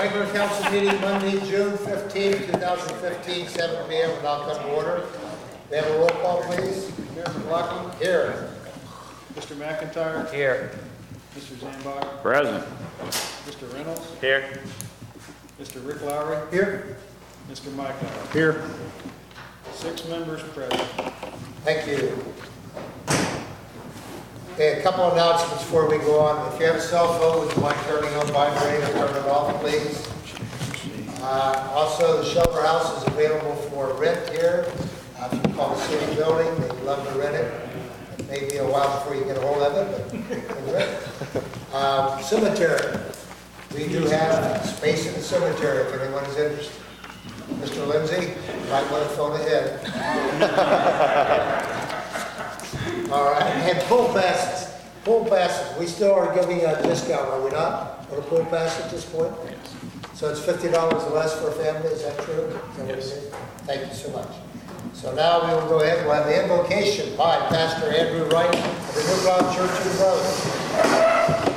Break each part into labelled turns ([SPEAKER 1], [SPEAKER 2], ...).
[SPEAKER 1] regular council meeting Monday, June 15, 2015, 7 p.m. will now come to order. May I have a roll call, please?
[SPEAKER 2] Mayor McLaughlin.
[SPEAKER 1] Here.
[SPEAKER 2] Mr. McIntyre.
[SPEAKER 3] Here.
[SPEAKER 2] Mr. Zambach.
[SPEAKER 3] Present.
[SPEAKER 2] Mr. Reynolds.
[SPEAKER 3] Here.
[SPEAKER 2] Mr. Rick Lowry.
[SPEAKER 1] Here.
[SPEAKER 2] Mr. Mike Lowry.
[SPEAKER 3] Here.
[SPEAKER 2] 6 members present.
[SPEAKER 1] Thank you. Okay, a couple announcements before we go on. If you have a cell phone, would you mind turning on vibrate or turn it off, please? Also, the shelter house is available for rent here. If you call the city building, they'd love to rent it. It may be a while before you get a hold of it, but you can rent it. Cemetery. We do have space in the cemetery if anyone is interested. Mr. Lindsay, you might want to phone ahead. All right, and pool passes. Pool passes, we still are giving a discount, are we not, on a pool pass at this point?
[SPEAKER 3] Yes.
[SPEAKER 1] So it's $50 less for a family, is that true? Is that what it
[SPEAKER 3] Yes.
[SPEAKER 1] is? Thank you so much. So now we will go ahead and we'll have the invocation by Pastor Andrew Wright of the New God Church of the Road.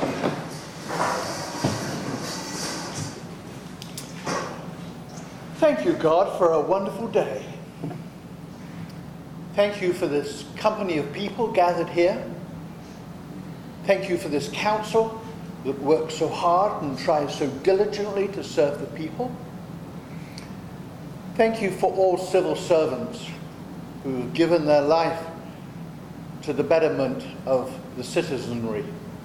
[SPEAKER 4] Thank you, God, for a wonderful day. Thank you for this company of people gathered here. Thank you for this council that works so hard and tries so diligently to serve the people. Thank you for all civil servants who have given their life to the betterment of the citizenry.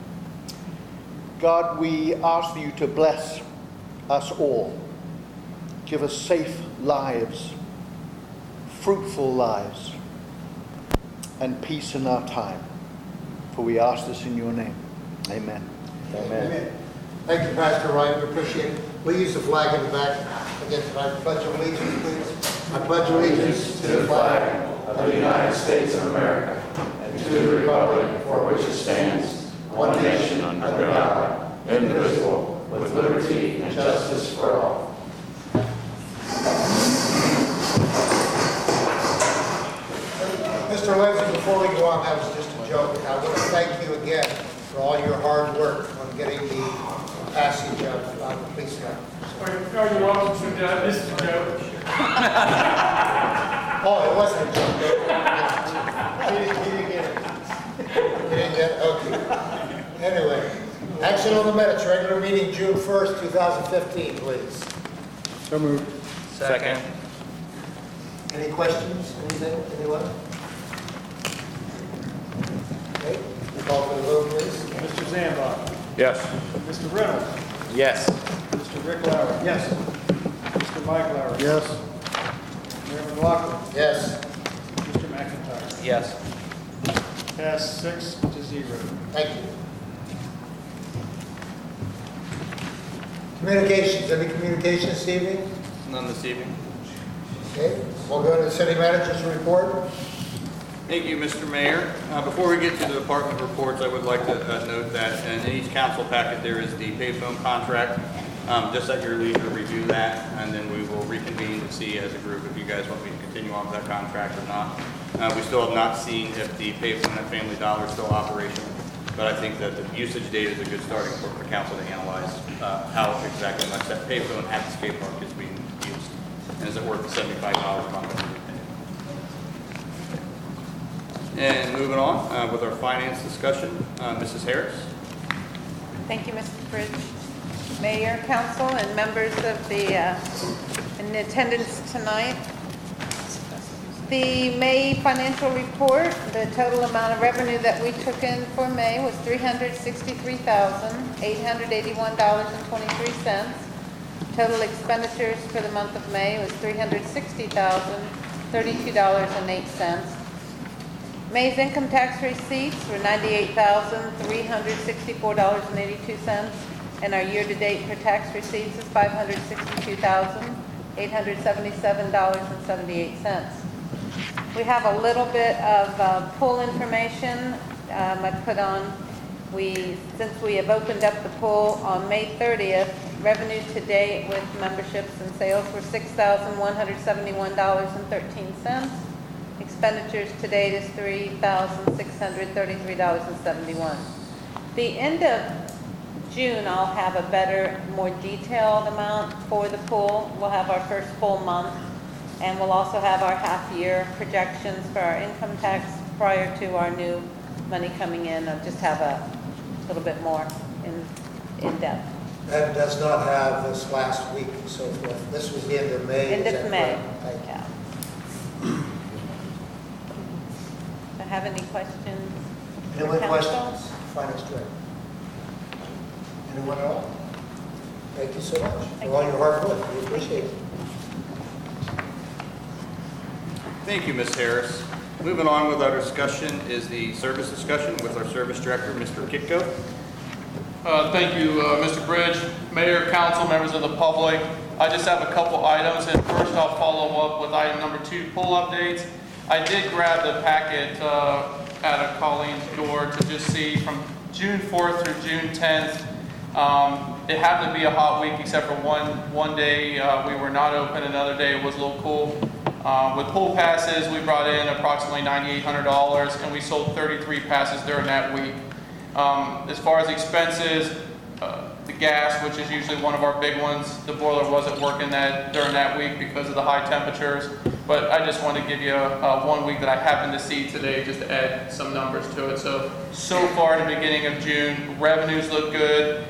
[SPEAKER 4] God, we ask you to bless us all. Give us safe lives, fruitful lives, and peace in our time. For we ask this in your name. Amen.
[SPEAKER 1] Amen. Thank you, Pastor Wright. We appreciate it. We'll use the flag in the back. Again, tonight, pledge of allegiance, please. I pledge allegiance
[SPEAKER 5] to the flag of the United States of America and to the republic for which it stands, one nation under God, indivisible, with liberty and justice for all.
[SPEAKER 1] Mr. Lindsay, before we go on, that was just a joke. I want to thank you again for all your hard work on getting the passage of the police act.
[SPEAKER 6] Are you welcome to this is a joke?
[SPEAKER 1] Oh, it wasn't a joke. He didn't get it. He didn't get it? Okay. Anyway, action on the minutes, regular meeting June 1st, 2015, please.
[SPEAKER 2] So moved.
[SPEAKER 3] Second.
[SPEAKER 1] Any questions? Anything? Anyone? Okay, we'll call for the vote, please.
[SPEAKER 2] Mr. Zambach.
[SPEAKER 3] Yes.
[SPEAKER 2] Mr. Reynolds.
[SPEAKER 3] Yes.
[SPEAKER 2] Mr. Rick Lowry.
[SPEAKER 1] Yes.
[SPEAKER 2] Mr. Mike Lowry.
[SPEAKER 4] Yes.
[SPEAKER 2] Mayor McLaughlin.
[SPEAKER 1] Yes.
[SPEAKER 2] Mr. McIntyre.
[SPEAKER 3] Yes.
[SPEAKER 2] Passed 6-0.
[SPEAKER 1] Thank you. Communications, any communications this evening?
[SPEAKER 3] None this evening.
[SPEAKER 1] Okay, we'll go to the city manager's report.
[SPEAKER 7] Thank you, Mr. Mayor. Before we get to the department reports, I would like to note that in each council packet there is the payphone contract. Just at your leisure, review that, and then we will reconvene to see as a group if you guys want me to continue on with that contract or not. We still have not seen if the payphone at Family Dollar is still operational, but I think that the usage data is a good starting point for council to analyze how exactly much that payphone at the skate park is being used, and is it worth the $75 a month? And moving on with our finance discussion, Mrs. Harris.
[SPEAKER 8] Thank you, Mr. Fridge. Mayor, council, and members of the in attendance tonight. The May financial report, the total amount of revenue that we took in for May was $363,881.23. Total expenditures for the month of May was $360,032.08. May's income tax receipts were $98,364.82, and our year-to-date for tax receipts is $562,877.78. We have a little bit of pool information I put on. Since we have opened up the pool on May 30th, revenue to date with memberships and sales were $6,171.13. Expenditures to date is $3,633.71. The end of June, I'll have a better, more detailed amount for the pool. We'll have our first full month, and we'll also have our half-year projections for our income tax prior to our new money coming in. I'll just have a little bit more in depth.
[SPEAKER 1] That does not have this last week and so forth. This was the end of May.
[SPEAKER 8] End
[SPEAKER 1] is
[SPEAKER 8] of
[SPEAKER 1] that
[SPEAKER 8] May,
[SPEAKER 1] correct?
[SPEAKER 8] yeah. Do I have any questions? for
[SPEAKER 1] Anyone
[SPEAKER 8] council?
[SPEAKER 1] questions? Finance Director. Anyone else? Thank you so much for all your hard work. We appreciate it.
[SPEAKER 7] Thank you, Ms. Harris. Moving on with our discussion is the service discussion with our service director, Mr. Kitco.
[SPEAKER 6] Thank you, Mr. Bridge, Mayor, Council, members of the public. I just have a couple items, and first I'll follow up with item number 2, pool updates. I did grab the packet out of Colleen's door to just see from June 4th through June 10th. It happened to be a hot week except for one day we were not open, another day it was a little cool. With pool passes, we brought in approximately $9,800, and we sold 33 passes during that week. As far as expenses, the gas, which is usually one of our big ones, the boiler wasn't working during that week because of the high temperatures. But I just want to give you 1 week that I happened to see today just to add some numbers to it. So far in the beginning of June, revenues look good.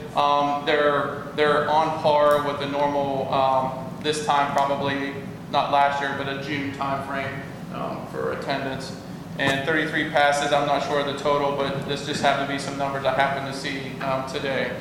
[SPEAKER 6] They're on par with the normal, this time probably, not last year, but a June time frame for attendance. And 33 passes, I'm not sure of the total, but this just happened to be some numbers I happened to see today.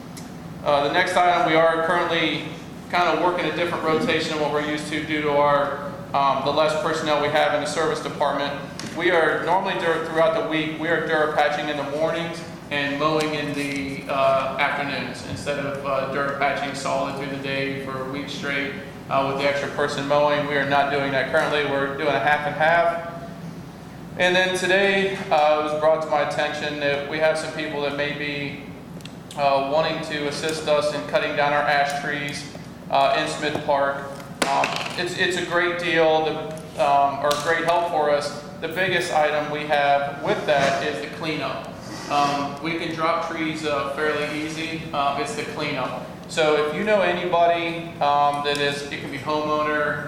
[SPEAKER 6] The next item, we are currently kind of working a different rotation than what we're used to due to our the less personnel we have in the service department. We are normally throughout the week, we are Durapatching in the mornings and mowing in the afternoons instead of Durapatching solid through the day for a week straight with the extra person mowing. We are not doing that currently. We're doing a half and half. And then today, it was brought to my attention that we have some people that may be wanting to assist us in cutting down our ash trees in Smith Park. It's a great deal or great help for us. The biggest item we have with that is the cleanup. We can drop trees fairly easy. It's the cleanup. So if you know anybody that is, it can be homeowner,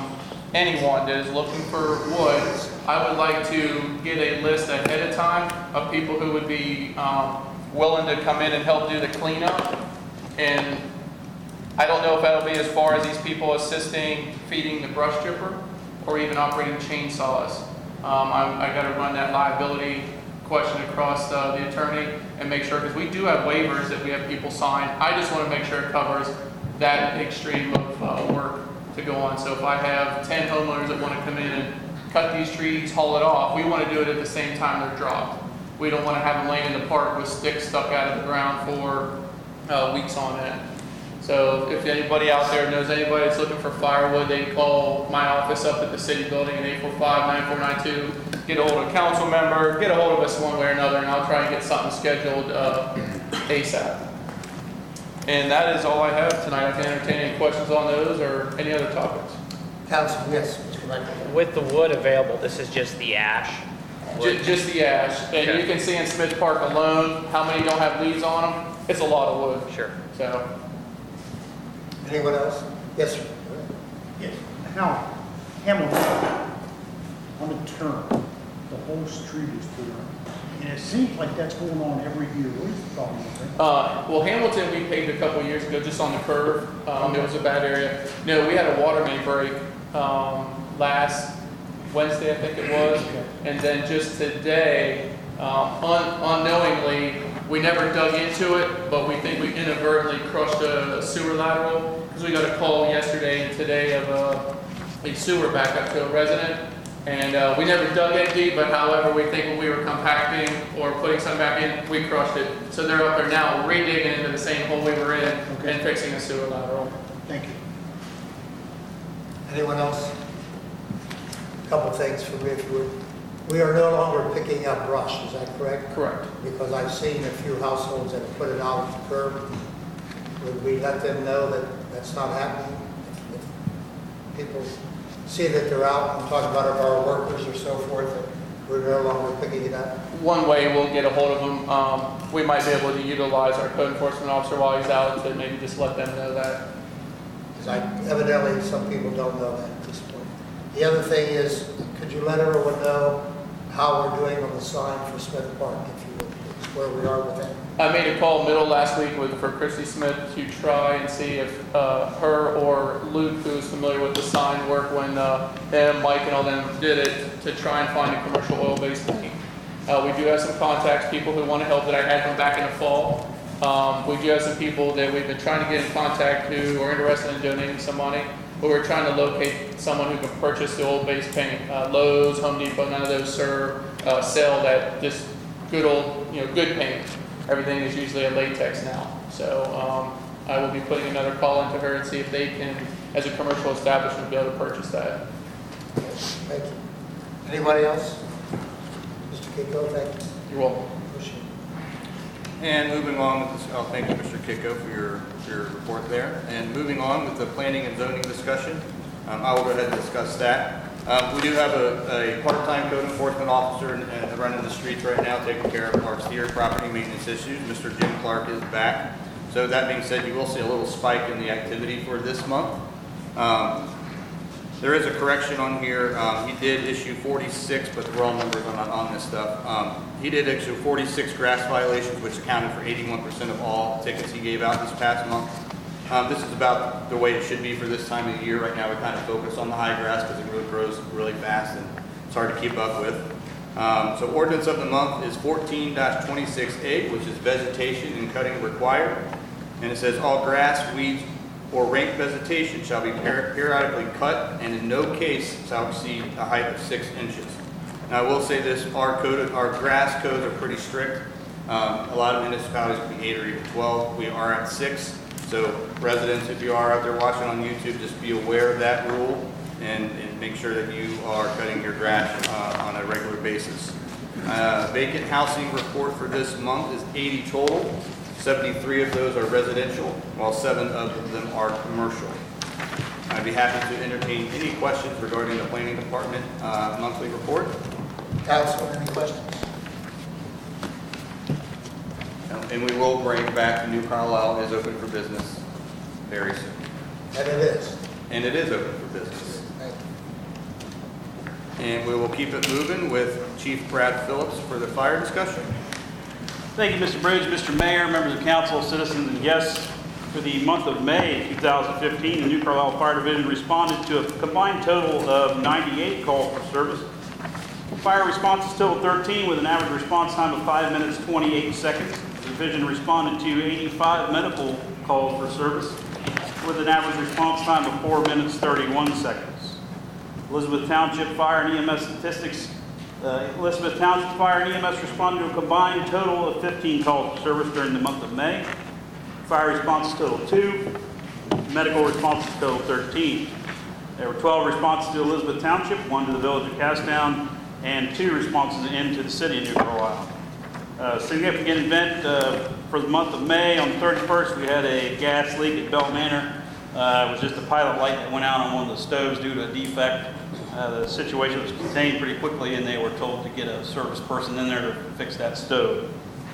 [SPEAKER 6] anyone that is looking for wood, I would like to get a list ahead of time of people who would be willing to come in and help do the cleanup. And I don't know if that'll be as far as these people assisting feeding the brush chipper or even operating chainsaws. I got to run that liability question across the attorney and make sure, because we do have waivers that we have people sign. I just want to make sure it covers that extreme of work to go on. So if I have 10 homeowners that want to come in and cut these trees, haul it off, we want to do it at the same time they're dropped. We don't want to have them laying in the park with sticks stuck out of the ground for weeks on end. So if anybody out there knows anybody that's looking for firewood, they can call my office up at the city building at 845-9492, get a hold of a council member, get a hold of us one way or another, and I'll try and get something scheduled ASAP. And that is all I have tonight. I can entertain any questions on those or any other topics.
[SPEAKER 1] Council, yes, Mr. Michael.
[SPEAKER 3] With the wood available, this is just the ash?
[SPEAKER 6] Just the ash. And
[SPEAKER 3] Okay.
[SPEAKER 6] you can see in Smith Park alone how many don't have leaves on them. It's a lot of wood.
[SPEAKER 3] Sure.
[SPEAKER 6] So,
[SPEAKER 1] Anyone else? Yes, sir.
[SPEAKER 2] Yes. Now, Hamilton, on a turn, the whole street is torn. And it seems like that's going on every year. What is the problem with that?
[SPEAKER 6] well, Hamilton, we paved a couple years ago just on the curve. It was a bad area. No, we had a water main break last Wednesday, I think it was. And then just today, unknowingly, we never dug into it, but we think we inadvertently crushed a sewer lateral because we got a call yesterday and today of a sewer backup to a resident. And we never dug it deep, but however, we think when we were compacting or putting something back in, we crushed it. So they're up there now redigging into the same hole we were in and fixing a sewer lateral.
[SPEAKER 2] Thank you.
[SPEAKER 1] Anyone else? A couple things for me, if you would. We are no longer picking up brush, is that correct?
[SPEAKER 6] Correct.
[SPEAKER 1] Because I've seen a few households that have put it out at the curb. Would we let them know that that's not happening? If people see that they're out, I'm talking about our workers or so forth, that we're no longer picking it up?
[SPEAKER 6] one way we'll get a hold of him. We might be able to utilize our code enforcement officer while he's out to maybe just let them know that.
[SPEAKER 1] Because evidently, some people don't know that at this point. The other thing is, could you let everyone know how we're doing on the sign for Smith Park, if you would, please, where we are with that?
[SPEAKER 6] I made a call middle last week for Christy Smith to try and see if her or Luke, who is familiar with the sign work when him, Mike, and all them did it, to try and find a commercial oil-based paint. We do have some contacts, people who want to help that I had from back in the fall. We do have some people that we've been trying to get in contact who are interested in donating some money, but we're trying to locate someone who can purchase the oil-based paint. Lowe's, Home Depot, none of those sell that just good old, good paint. Everything is usually a latex now. So I will be putting another call into her and see if they can, as a commercial establishment, be able to purchase that.
[SPEAKER 1] Thank you. Anybody else? Mr. Kiko, thank you.
[SPEAKER 6] You're welcome.
[SPEAKER 1] Appreciate it.
[SPEAKER 7] And moving on with this, thank you, Mr. Kiko, for your report there. And moving on with the planning and zoning discussion, I will go ahead and discuss that. We do have a part-time code enforcement officer running the streets right now, taking care of our exterior property maintenance issues. Mr. Jim Clark is back. So that being said, you will see a little spike in the activity for this month. There is a correction on here. He did issue 46, but the wrong numbers are not on this stuff. He did issue 46 grass violations, which accounted for 81% of all tickets he gave out this past month. This is about the way it should be for this time of the year. Right now, we kind of focus on the high grass because it really grows really fast and it's hard to keep up with. So ordinance of the month is 14-26A, which is vegetation and cutting required. And it says all grass, weeds, or rank vegetation shall be periodically cut and in no case shall exceed a height of 6 inches. Now I will say this, our grass codes are pretty strict. A lot of municipalities can be 8 or even 12. We are at 6. So residents, if you are out there watching on YouTube, just be aware of that rule and make sure that you are cutting your grass on a regular basis. Vacant housing report for this month is 80 total. 73 of those are residential, while 7 of them are commercial. I'd be happy to entertain any questions regarding the planning department monthly report.
[SPEAKER 1] Council, any questions?
[SPEAKER 7] And we will bring back New Carlisle is open for business very soon.
[SPEAKER 1] And it is.
[SPEAKER 7] And it is open for business.
[SPEAKER 1] Thank you.
[SPEAKER 7] And we will keep it moving with Chief Brad Phillips for the fire discussion.
[SPEAKER 9] Thank you, Mr. Bridge, Mr. Mayor, members of council, citizens, and guests. For the month of May 2015, the New Carlisle Fire Division responded to a combined total of 98 calls for service. Fire responses totaled 13 with an average response time of 5 minutes 28 seconds. The division responded to 85 medical calls for service with an average response time of 4 minutes 31 seconds. Elizabeth Township Fire and EMS statistics. Elizabeth Township Fire and EMS responded to a combined total of 15 calls for service during the month of May. Fire responses totaled 2. Medical responses totaled 13. There were 12 responses to Elizabeth Township, 1 to the village of Caststown, and 2 responses into the city of New Carlisle. Significant event for the month of May. On the 31st, we had a gas leak at Bell Manor. It was just a pilot light that went out on one of the stoves due to a defect. The situation was contained pretty quickly, and they were told to get a service person in there to fix that stove.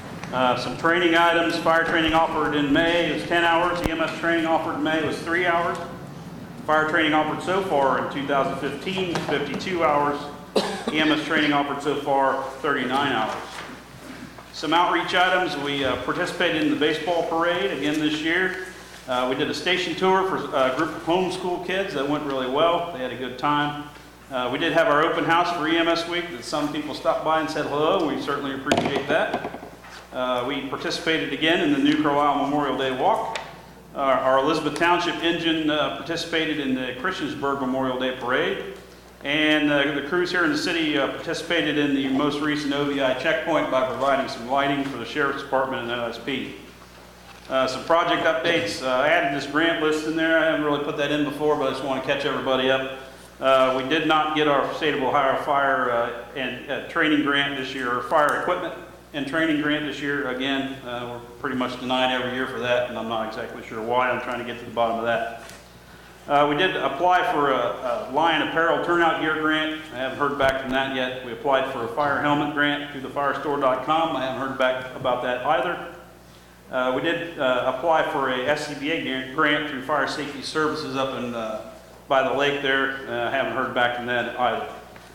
[SPEAKER 9] Some training items. Fire training offered in May was 10 hours. EMS training offered in May was 3 hours. Fire training offered so far in 2015 was 52 hours. EMS training offered so far 39 hours. Some outreach items. We participated in the baseball parade again this year. We did a station tour for a group of homeschool kids. That went really well. They had a good time. We did have our open house for EMS week that some people stopped by and said hello. We certainly appreciate that. We participated again in the New Carlisle Memorial Day Walk. Our Elizabeth Township engine participated in the Christiansburg Memorial Day Parade. And the crews here in the city participated in the most recent OVI checkpoint by providing some lighting for the Sheriff's Department and OSP. Some project updates. I added this grant list in there. I haven't really put that in before, but I just want to catch everybody up. We did not get our State of Ohio fire and training grant this year, or fire equipment and training grant this year. Again, we're pretty much denied every year for that, and I'm not exactly sure why. I'm trying to get to the bottom of that. We did apply for a Lion Apparel turnout gear grant. I haven't heard back from that yet. We applied for a fire helmet grant through thefirestore.com. I haven't heard back about that either. We did apply for a SCBA grant through Fire Safety Services up in by the lake there. I haven't heard back from that either.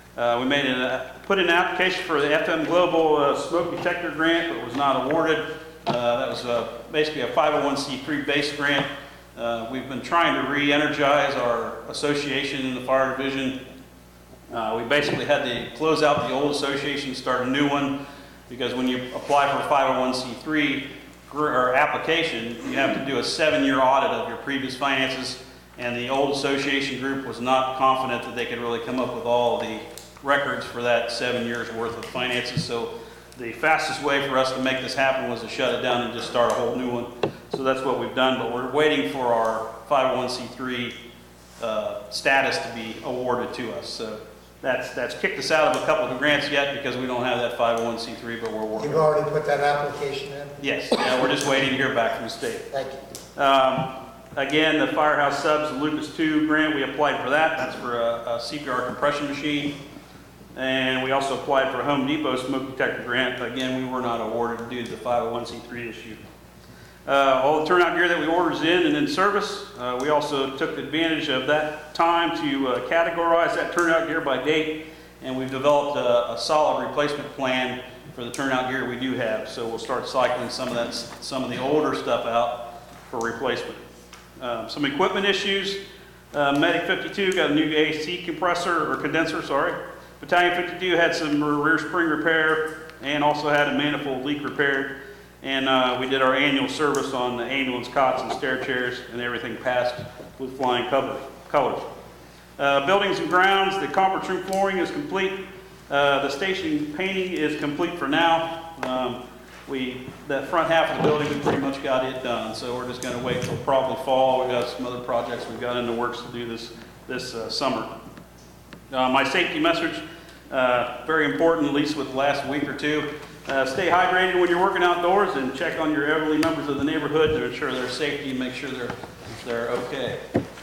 [SPEAKER 9] We put in an application for the FM Global Smoke Detector Grant, but was not awarded. That was basically a 501c3 based grant. We've been trying to re-energize our association in the fire division. We basically had to close out the old association, start a new one, because when you apply for a 501c3 or application, you have to do a 7-year audit of your previous finances, and the old association group was not confident that they could really come up with all the records for that 7 years worth of finances. So the fastest way for us to make this happen was to shut it down and just start a whole new one. So that's what we've done, but we're waiting for our 501c3 status to be awarded to us. So that's kicked us out of a couple of grants yet because we don't have that 501c3, but we're working.
[SPEAKER 1] You've already put that application in?
[SPEAKER 9] Yes, yeah, we're just waiting to hear back from the state.
[SPEAKER 1] Thank you.
[SPEAKER 9] Again, the Firehouse Subs, the Lucas 2 grant, we applied for that. That's for a CPR compression machine. And we also applied for a Home Depot smoke detector grant. Again, we were not awarded due to the 501c3 issue. All the turnout gear that we ordered is in and in service. We also took advantage of that time to categorize that turnout gear by date, and we've developed a solid replacement plan for the turnout gear we do have. So we'll start cycling some of the older stuff out for replacement. Some equipment issues. Medic 52 got a new AC compressor or condenser, sorry. Battalion 52 had some rear spring repair and also had a manifold leak repaired. And we did our annual service on the ambulance cots and stair chairs, and everything passed with flying colors. Buildings and grounds, the conference room flooring is complete. The station painting is complete for now. That front half of the building, we pretty much got it done, so we're just going to wait till probably fall. We've got some other projects we've got in the works to do this summer. My safety message, very important, at least with the last week or two. Stay hydrated when you're working outdoors and check on your elderly members of the neighborhood to ensure their safety and make sure they're okay.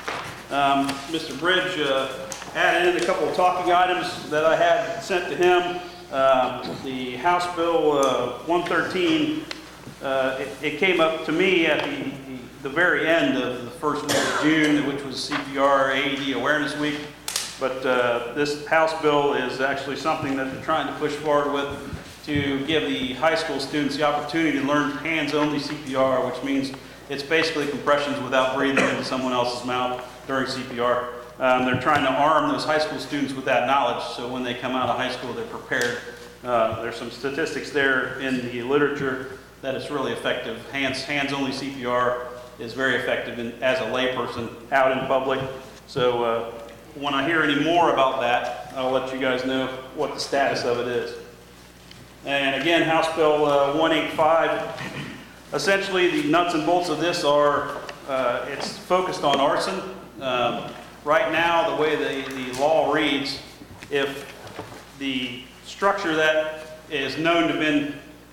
[SPEAKER 9] Mr. Bridge added in a couple of talking items that I had sent to him. The House Bill 113, it came up to me at the very end of the first week of June, which was CPR AED Awareness Week. But this House bill is actually something that they're trying to push forward with to give the high school students the opportunity to learn hands-only CPR, which means it's basically compressions without breathing into someone else's mouth during CPR. They're trying to arm those high school students with that knowledge, so when they come out of high school, they're prepared. There's some statistics there in the literature that it's really effective. Hands-only CPR is very effective as a layperson out in public. So when I hear any more about that, I'll let you guys know what the status of it is. And again, House Bill 185, essentially the nuts and bolts of this are, it's focused on arson. Right now, the way the law reads, if the structure that is known to have been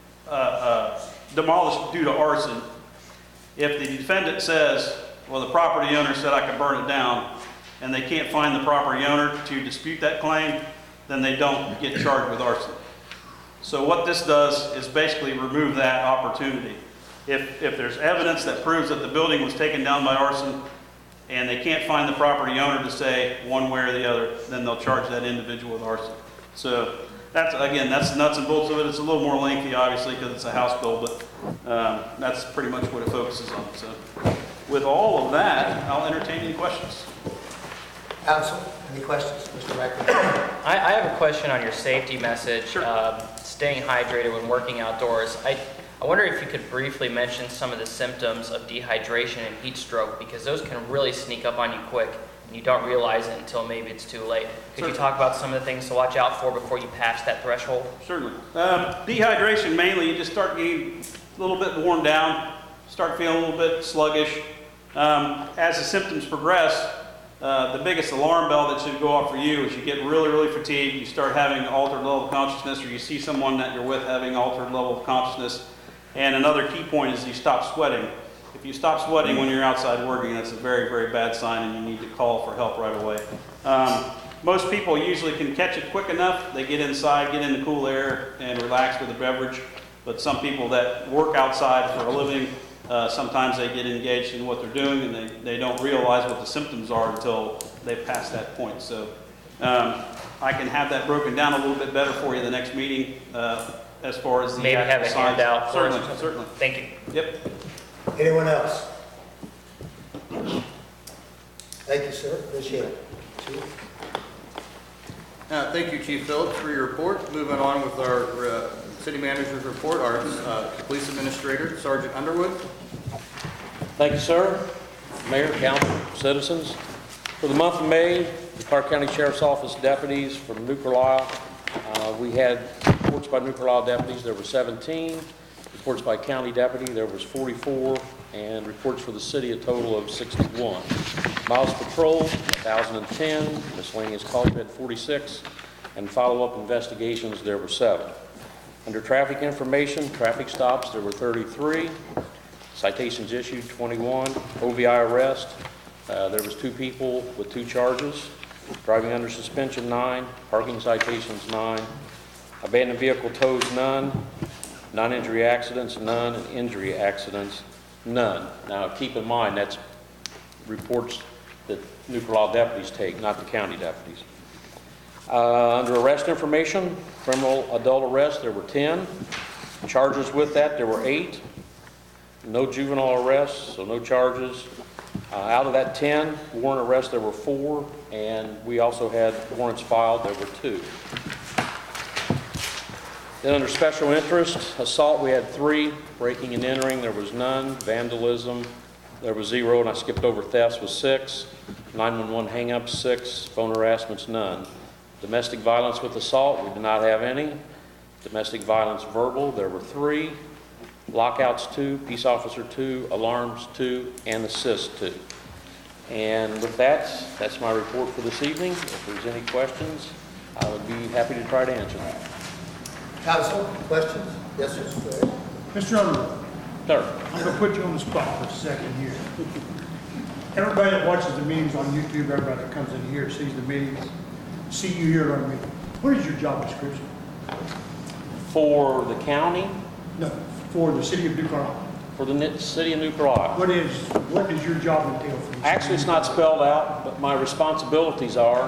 [SPEAKER 9] demolished due to arson, if the defendant says, well, the property owner said I could burn it down, and they can't find the property owner to dispute that claim, then they don't get charged with arson. So what this does is basically remove that opportunity. If there's evidence that proves that the building was taken down by arson, and they can't find the property owner to say one way or the other, then they'll charge that individual with arson. So that's the nuts and bolts of it. It's a little more lengthy, obviously, because it's a House bill, but that's pretty much what it focuses on. So with all of that, I'll entertain any questions.
[SPEAKER 1] Council, any questions? Mr. Rector?
[SPEAKER 3] I have a question on your safety message,
[SPEAKER 9] Sure.
[SPEAKER 3] Staying hydrated when working outdoors. I wonder if you could briefly mention some of the symptoms of dehydration and heat stroke, because those can really sneak up on you quick, and you don't realize it until maybe it's too late. Could you talk about some of the things to watch out for before you pass that threshold?
[SPEAKER 9] Certainly. Dehydration, mainly, you just start getting a little bit worn down, start feeling a little bit sluggish. As the symptoms progress, the biggest alarm bell that should go off for you is you get really, really fatigued, you start having an altered level of consciousness, or you see someone that you're with having altered level of consciousness. And another key point is you stop sweating. If you stop sweating when you're outside working, that's a very, very bad sign, and you need to call for help right away. Most people usually can catch it quick enough. They get inside, get in the cool air, and relax with a beverage. But some people that work outside for a living, sometimes they get engaged in what they're doing, and they don't realize what the symptoms are until they've passed that point. So I can have that broken down a little bit better for you the next meeting as far as the
[SPEAKER 3] Maybe have a
[SPEAKER 9] actual signs.
[SPEAKER 3] handout for us.
[SPEAKER 9] Certainly, certainly.
[SPEAKER 3] Thank you.
[SPEAKER 9] Yep.
[SPEAKER 1] Anyone else? Thank you, sir. Appreciate it. Chief?
[SPEAKER 7] Thank you, Chief Phillips, for your report. Moving on with our city manager's report, our police administrator, Sergeant Underwood.
[SPEAKER 10] Thank you, sir. Mayor, council, citizens. For the month of May, the Clark County Sheriff's Office deputies from New Carlisle, we had reports by New Carlisle deputies, there were 17. Reports by county deputy, there was 44. And reports for the city, a total of 61. Miles patrolled, 1,010. Miscellaneous calls, we had 46. And follow-up investigations, there were 7. Under traffic information, traffic stops, there were 33. Citations issued, 21. OVI arrest, there was 2 people with 2 charges. Driving under suspension, 9. Parking citations, 9. Abandoned vehicle tows, none. Non-injury accidents, none. And injury accidents, none. Now, keep in mind, that's reports that New Carlisle deputies take, not the county deputies. Under arrest information, criminal adult arrest, there were 10. Charges with that, there were 8. No juvenile arrests, so no charges. Out of that 10 warrant arrests, there were 4, and we also had warrants filed, there were 2. Then under special interest, assault, we had 3. Breaking and entering, there was none. Vandalism, there was 0, and I skipped over thefts was 6. 911 hang-ups, 6. Phone harassments, none. Domestic violence with assault, we did not have any. Domestic violence verbal, there were 3. Lockouts, 2. Peace officer, 2. Alarms, 2. And assist, 2. And with that, that's my report for this evening. If there's any questions, I would be happy to try to answer them.
[SPEAKER 1] Council, questions? Yes, sir.
[SPEAKER 2] Mr. Underwood,
[SPEAKER 10] Sir.
[SPEAKER 2] I'm going to put you on the spot for a second here. Everybody that watches the meetings on YouTube, everybody that comes in here, sees the meetings, see you here on me. What is your job description?
[SPEAKER 10] For the county,
[SPEAKER 2] No, for the city of New Carlisle.
[SPEAKER 10] for the city of New Carlisle.
[SPEAKER 2] What does your job entail for the city?
[SPEAKER 10] Actually, it's not spelled out, but my responsibilities are,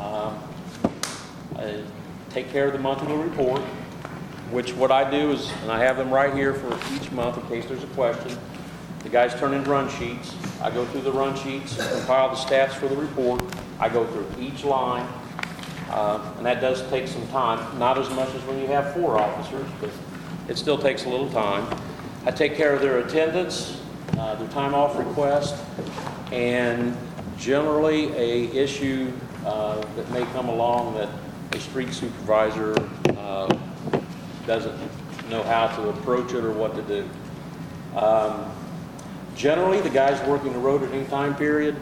[SPEAKER 10] I take care of the monthly report, which what I do is, and I have them right here for each month in case there's a question. The guys turn in run sheets. I go through the run sheets, compile the stats for the report. I go through each line, and that does take some time. Not as much as when you have 4 officers, but it still takes a little time. I take care of their attendance, their time off request, and generally a issue that may come along that a street supervisor doesn't know how to approach it or what to do. Generally, the guys working the road at any time period,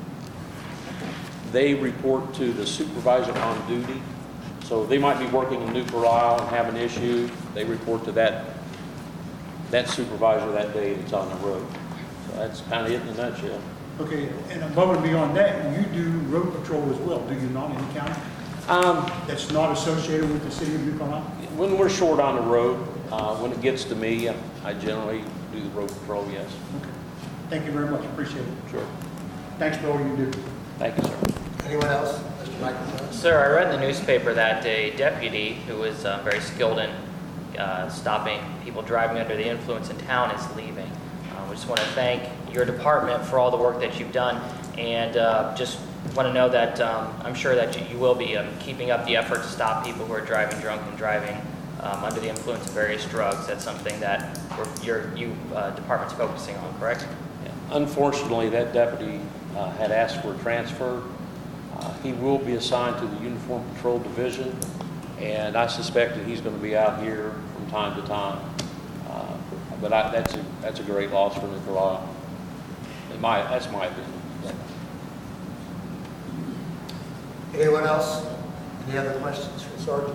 [SPEAKER 10] they report to the supervisor on duty. So they might be working in New Carlisle and have an issue, they report to that supervisor that day that's on the road. So that's kind of it in a nutshell.
[SPEAKER 2] Okay, and above and beyond that, you do road patrol as well, do you not, in the county? That's not associated with the city of New Carlisle?
[SPEAKER 10] When we're short on the road, when it gets to me, I generally do the road patrol, yes.
[SPEAKER 2] Okay. Thank you very much, appreciate it.
[SPEAKER 10] Sure.
[SPEAKER 2] Thanks for all you do.
[SPEAKER 10] Thank you, sir.
[SPEAKER 1] Anyone else? Mr. Michael Jones?
[SPEAKER 3] Sir, I read in the newspaper that a deputy who was very skilled in stopping people driving under the influence in town is leaving. We just want to thank your department for all the work that you've done, and just want to know that I'm sure that you will be keeping up the effort to stop people who are driving drunk and driving under the influence of various drugs. That's something that your department's focusing on, correct?
[SPEAKER 10] Yeah. Unfortunately, that deputy had asked for a transfer. He will be assigned to the Uniform Patrol Division, and I suspect that he's going to be out here from time to time. But that's a great loss for New Carlisle. That's my opinion.
[SPEAKER 1] Anyone else? Any other questions for Sergeant?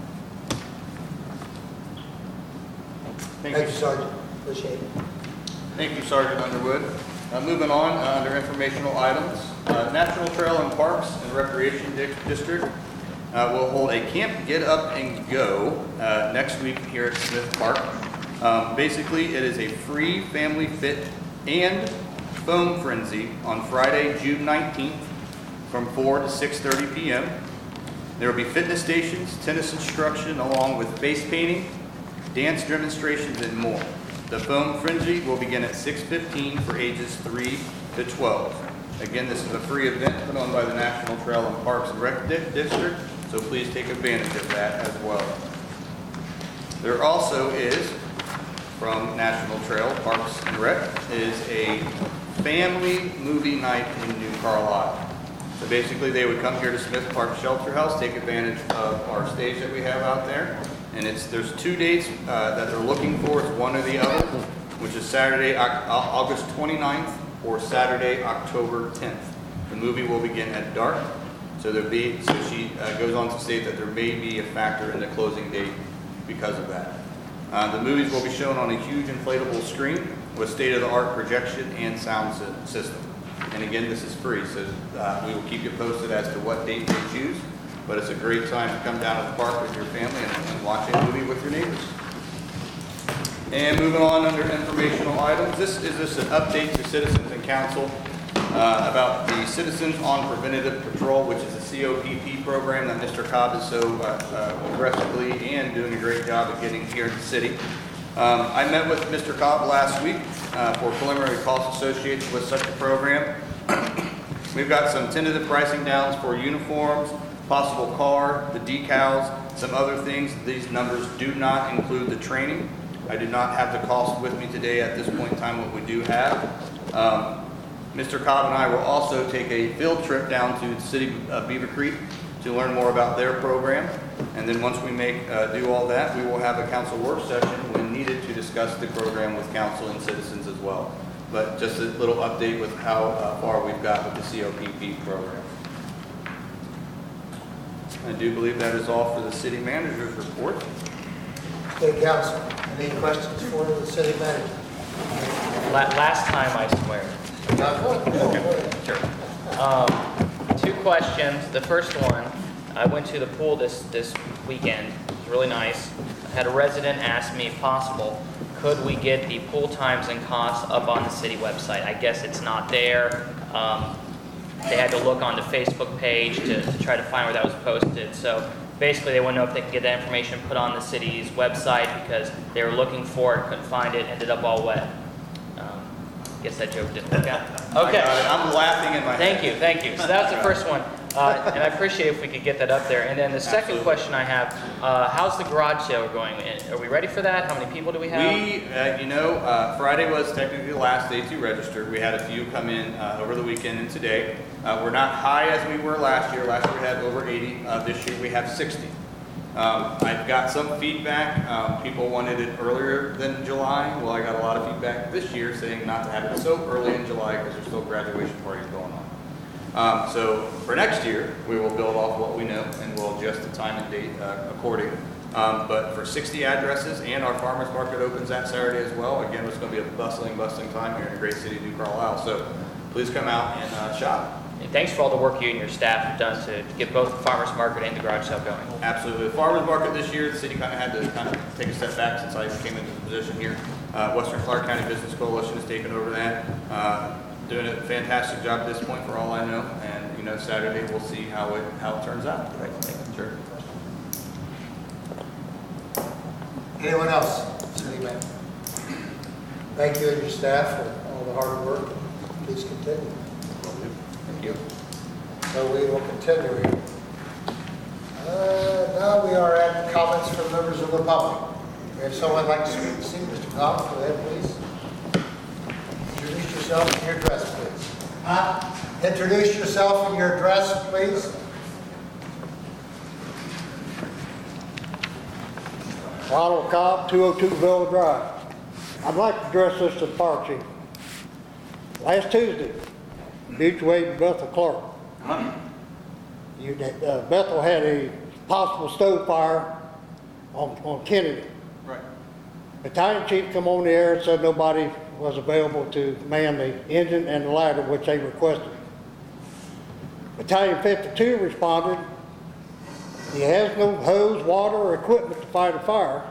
[SPEAKER 1] Thank you, Sergeant. Appreciate it.
[SPEAKER 7] Thank you, Sergeant Underwood. Moving on, under informational items, National Trail and Parks and Recreation District will hold a Camp Get Up and Go next week here at Smith Park. Basically, it is a free family fit and foam frenzy on Friday, June 19th from 4 to 6:30 p.m. There will be fitness stations, tennis instruction, along with face painting, dance demonstrations, and more. The foam frenzy will begin at 6:15 for ages 3 to 12. Again, this is a free event put on by the National Trail and Parks and Rec District, so please take advantage of that as well. There also is, from National Trail, Parks and Rec, is a family movie night in New Carlisle. So basically, they would come here to Smith Park Shelter House, take advantage of our stage that we have out there. And there's 2 dates that they're looking for. It's one or the other, which is Saturday, August 29th or Saturday, October 10th. The movie will begin at dark. So she goes on to state that there may be a factor in the closing date because of that. The movies will be shown on a huge inflatable screen with state-of-the-art projection and sound system. And again, this is free, so we will keep you posted as to what date they choose. But it's a great time to come down to the park with your family and watch a movie with your neighbors. And moving on under informational items, this is just an update to citizens and council about the Citizens on Preventative Patrol, which is a COPP program that Mr. Cobb is so aggressively and doing a great job of getting here in the city. I met with Mr. Cobb last week for preliminary costs associated with such a program. We've got some tentative pricing downs for uniforms, possible car, the decals, some other things. These numbers do not include the training. I do not have the cost with me today at this point in time. What we do have, Mr. Cobb and I will also take a field trip down to the city of Beaver Creek to learn more about their program. And then once we do all that, we will have a council work session when needed to discuss the program with council and citizens as well. But just a little update with how far we've got with the COPP program. I do believe that is all for the city manager's report.
[SPEAKER 1] Okay, council, any questions for the city manager?
[SPEAKER 3] Last time, I swear. Sure. 2 questions. The first one, I went to the pool this weekend. It was really nice. I had a resident ask me if possible, could we get the pool times and costs up on the city website? I guess it's not there. They had to look on the Facebook page to try to find where that was posted. So basically, they want to know if they can get that information put on the city's website because they were looking for it, couldn't find it, ended up all wet. Guess that joke didn't work out. Okay.
[SPEAKER 7] I'm laughing in my head.
[SPEAKER 3] Thank you. So that was the first one. And I appreciate if we could get that up there. And then the second question I have, how's the garage sale going? Are we ready for that? How many people do we have?
[SPEAKER 7] Friday was technically the last day to register. We had a few come in over the weekend and today. We're not high as we were last year. Last year we had over 80. This year we have 60. I've got some feedback. People wanted it earlier than July. Well, I got a lot of feedback this year saying not to have it so early in July because there's still graduation parties going on. So for next year, we will build off what we know and we'll adjust the time and date according. But for 60 addresses and our farmers market opens that Saturday as well. Again, it's going to be a bustling time here in the great city of New Carlisle. So please come out and shop.
[SPEAKER 3] And thanks for all the work you and your staff have done to get both the farmers market and the garage sale going.
[SPEAKER 7] Absolutely. The farmers market this year, the city kind of had to take a step back since I came into the position here. Western Clark County Business Coalition has taken over that. Doing a fantastic job at this point for all I know. And, Saturday we'll see how it turns out.
[SPEAKER 3] Right. Thank you.
[SPEAKER 7] Sure.
[SPEAKER 1] Anyone else? City manager. Thank you and your staff for all the hard work. Please continue.
[SPEAKER 3] Thank you.
[SPEAKER 1] So we will continue here. Now we are at comments from members of the public. If someone would like to speak this evening, Mr. Cobb, go ahead, please. Introduce yourself and your address, please. Introduce yourself and your address, please.
[SPEAKER 11] Ronald Cobb, 202 Villa Drive. I'd like to address this to the fire chief. Last Tuesday, Beach Wade and Bethel Clark. Bethel had a possible stove fire on Kennedy.
[SPEAKER 7] Right.
[SPEAKER 11] Battalion chief come on the air and said nobody was available to man the engine and the ladder, which they requested. Battalion 52 responded. He has no hose, water, or equipment to fight a fire.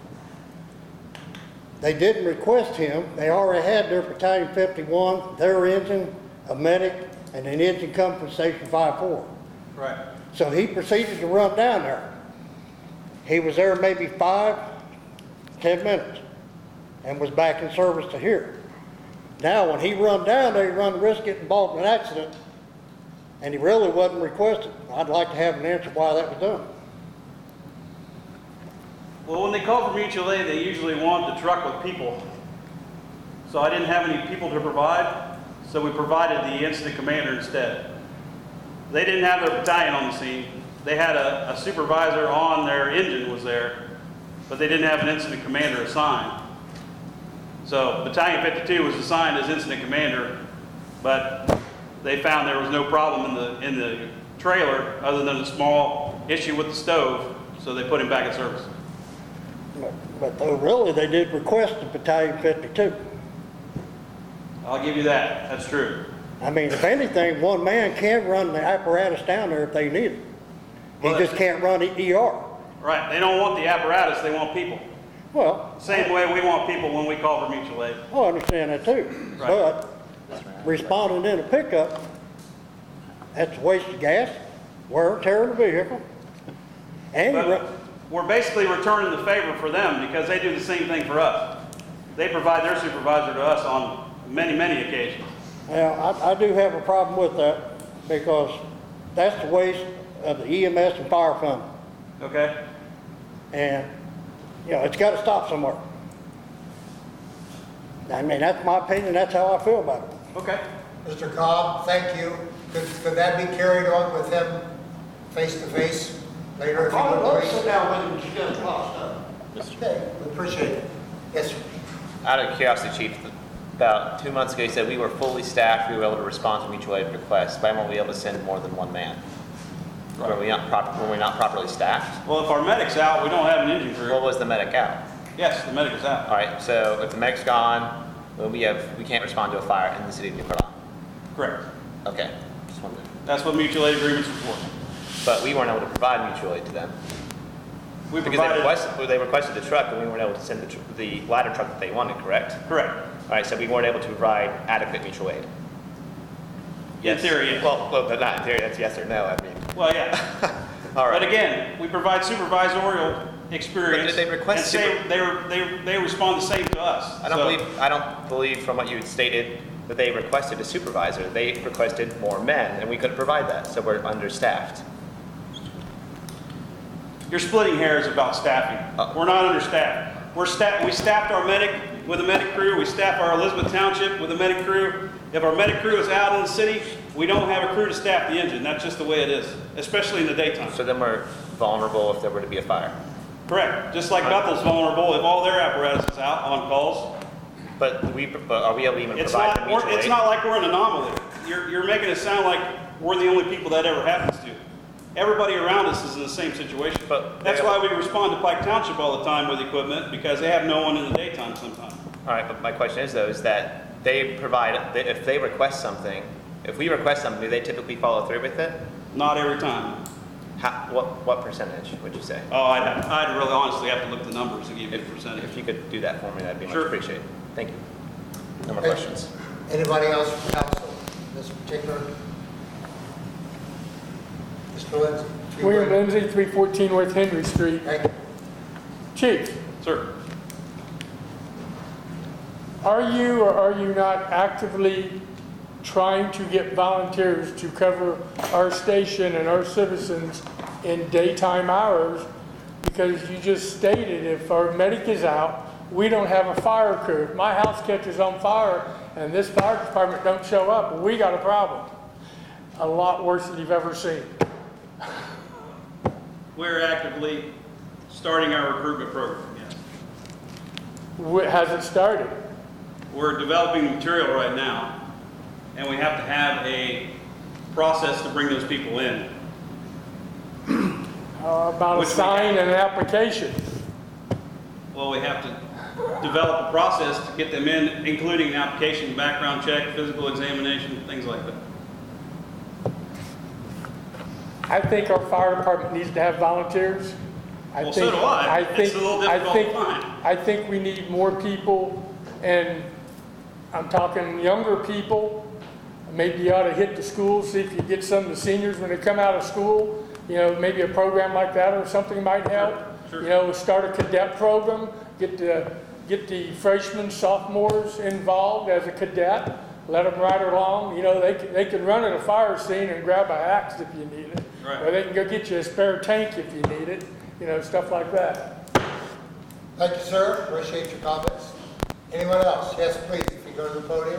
[SPEAKER 11] They didn't request him. They already had their Battalion 51, their engine, a medic, and an engine come from Station 5-4.
[SPEAKER 9] Right.
[SPEAKER 11] So he proceeded to run down there. He was there maybe 5-10 minutes and was back in service to here. Now, when he run down there, he run the risk of getting involved in an accident, and he really wasn't requested. I'd like to have an answer why that was done.
[SPEAKER 9] Well, when they call for mutual aid, they usually want the truck with people. So I didn't have any people to provide, so we provided the incident commander instead. They didn't have their battalion on the scene. They had a supervisor on their engine was there, but they didn't have an incident commander assigned. So Battalion 52 was assigned as incident commander, but they found there was no problem in the trailer other than a small issue with the stove, so they put him back in service.
[SPEAKER 11] But really, they did request the Battalion 52.
[SPEAKER 9] I'll give you that. That's true.
[SPEAKER 11] I mean, if anything, one man can run the apparatus down there if they need it. He
[SPEAKER 9] Well,
[SPEAKER 11] just can't run ER.
[SPEAKER 9] Right. They don't want the apparatus. They want people.
[SPEAKER 11] Well,
[SPEAKER 9] Same way we want people when we call for mutual aid.
[SPEAKER 11] I understand that too.
[SPEAKER 9] Right.
[SPEAKER 11] But responding in a pickup, that's a waste of gas, wear and tear of the vehicle. And you
[SPEAKER 9] But
[SPEAKER 11] run,
[SPEAKER 9] we're basically returning the favor for them because they do the same thing for us. They provide their supervisor to us on many, many occasions.
[SPEAKER 11] well, I do have a problem with that because that's the waste of the EMS and fire fund.
[SPEAKER 9] Okay?
[SPEAKER 11] And, you know, it's got to stop somewhere. I mean, that's my opinion, that's how I feel about it.
[SPEAKER 9] Okay.
[SPEAKER 1] Mr. Cobb, thank you. Could that be carried on with him face to face later if you would please?
[SPEAKER 11] down with him and discuss a lot of stuff.
[SPEAKER 1] Okay, we appreciate it. Yes, sir.
[SPEAKER 12] Out of curiosity, Chief, about 2 months ago, you said we were fully staffed, we were able to respond to mutual aid requests. Why won't we be able to send more than one man? Were we not properly staffed?
[SPEAKER 9] Well, if our medic's out, we don't have an engine crew.
[SPEAKER 12] What was the medic out?
[SPEAKER 9] Yes, the medic is out.
[SPEAKER 12] All right, so if the medic's gone, well, we can't respond to a fire in the city of New Carlisle.
[SPEAKER 9] Correct.
[SPEAKER 12] Okay, just wondered.
[SPEAKER 9] That's what mutual aid agreements are for.
[SPEAKER 12] But we weren't able to provide mutual aid to them.
[SPEAKER 9] We
[SPEAKER 12] Because
[SPEAKER 9] provided.
[SPEAKER 12] they requested the truck, and we weren't able to send the ladder truck that they wanted, correct?
[SPEAKER 9] Correct.
[SPEAKER 12] All right, so we weren't able to provide adequate mutual aid.
[SPEAKER 9] In theory, yes.
[SPEAKER 12] Well, but not in theory, that's yes or no, I mean.
[SPEAKER 9] Well, yeah.
[SPEAKER 12] All right.
[SPEAKER 9] But again, we provide supervisorial experience.
[SPEAKER 12] But did they request
[SPEAKER 9] and they respond the same to us.
[SPEAKER 12] I don't believe from what you had stated that they requested a supervisor. They requested more men, and we couldn't provide that, so we're understaffed.
[SPEAKER 9] You're splitting hairs about staffing. We're not understaffed. We staffed our medic with a medic crew. We staff our Elizabeth Township with a medic crew. If our medic crew is out in the city, we don't have a crew to staff the engine. That's just the way it is, especially in the daytime.
[SPEAKER 12] So then we're vulnerable if there were to be a fire.
[SPEAKER 9] Correct. Just like Bethel's vulnerable if all their apparatus is out on calls.
[SPEAKER 12] But are we able to even provide the mutual aid?
[SPEAKER 9] It's not like we're an anomaly. You're making it sound like we're the only people that ever happens to. Everybody around us is in the same situation.
[SPEAKER 12] But
[SPEAKER 9] that's why we respond to Pike Township all the time with equipment, because they have no one in the daytime sometimes.
[SPEAKER 12] All right, but my question is though, is that they provide, if they request something, if we request something, do they typically follow through with it?
[SPEAKER 9] Not every time.
[SPEAKER 12] What percentage would you say?
[SPEAKER 9] Oh, I'd really honestly have to look at the numbers to give you a percentage.
[SPEAKER 12] If you could do that for me, that'd be much
[SPEAKER 9] Sure.
[SPEAKER 12] appreciated. Thank you. No more
[SPEAKER 1] Thank
[SPEAKER 12] questions.
[SPEAKER 1] you. Anybody else from council, this particular? Mr. Lindsay?
[SPEAKER 13] William Lindsay, 314 North Henry Street.
[SPEAKER 1] Thank you.
[SPEAKER 13] Chief,
[SPEAKER 9] Sir,
[SPEAKER 13] are you or are you not actively trying to get volunteers to cover our station and our citizens in daytime hours? Because you just stated if our medic is out, we don't have a fire crew. If my house catches on fire and this fire department don't show up, we got a problem. A lot worse than you've ever seen.
[SPEAKER 9] we're actively starting our recruitment program, yes.
[SPEAKER 13] Has it started?
[SPEAKER 9] We're developing the material right now, and we have to have a process to bring those people in.
[SPEAKER 13] About a
[SPEAKER 9] Which we
[SPEAKER 13] sign
[SPEAKER 9] have.
[SPEAKER 13] and an application.
[SPEAKER 9] Well, we have to develop a process to get them in, including an application, background check, physical examination, things like that.
[SPEAKER 13] I think our fire department needs to have volunteers.
[SPEAKER 9] Well, so do I. It's a little difficult to find.
[SPEAKER 13] I think we need more people, and I'm talking younger people. Maybe you ought to hit the schools, see if you get some of the seniors when they come out of school. You know, maybe a program like that or something might help.
[SPEAKER 9] Sure.
[SPEAKER 13] You know, start a cadet program, get the freshmen, sophomores involved as a cadet, let them ride along. You know, they can run at a fire scene and grab a axe if you need it.
[SPEAKER 9] Right.
[SPEAKER 13] Or they can go get you a spare tank if you need it. You know, stuff like that.
[SPEAKER 1] Thank you, sir. Appreciate your comments. Anyone else? Yes, please, if you go to the podium.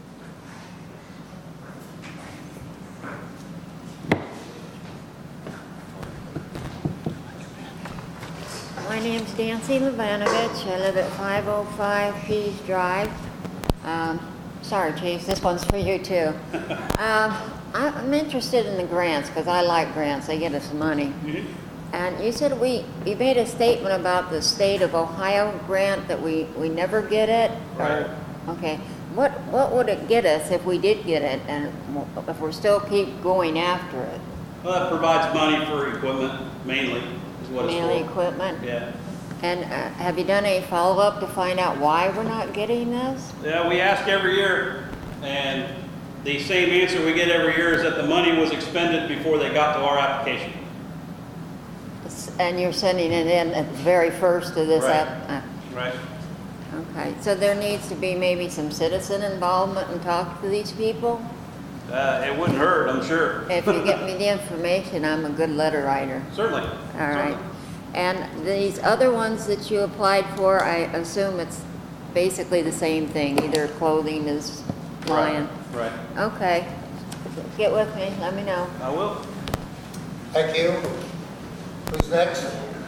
[SPEAKER 14] My name's Nancy Levanovich. I live at 505 Pease Drive. Sorry, Chief, this one's for you too. I'm interested in the grants because I like grants. They get us money. And you said you made a statement about the state of Ohio grant that we never get it?
[SPEAKER 9] Right.
[SPEAKER 14] Okay. What would it get us if we did get it, and if we're still keep going after it?
[SPEAKER 9] Well, that provides money for equipment, mainly, is what it's for.
[SPEAKER 14] Mainly equipment?
[SPEAKER 9] Yeah.
[SPEAKER 14] And have you done any follow-up to find out why we're not getting this?
[SPEAKER 9] Yeah, we ask every year, and the same answer we get every year is that the money was expended before they got to our application.
[SPEAKER 14] And you're sending it in at the very first of this
[SPEAKER 9] Right. Right.
[SPEAKER 14] Okay, so there needs to be maybe some citizen involvement and talk to these people?
[SPEAKER 9] It wouldn't hurt, I'm sure.
[SPEAKER 14] If you get me the information, I'm a good letter writer.
[SPEAKER 9] Certainly.
[SPEAKER 14] All right. And these other ones that you applied for, I assume it's basically the same thing, either clothing is lying.
[SPEAKER 9] Right.
[SPEAKER 14] Okay. Get with me, let me know.
[SPEAKER 9] I will.
[SPEAKER 1] Thank you. Who's next?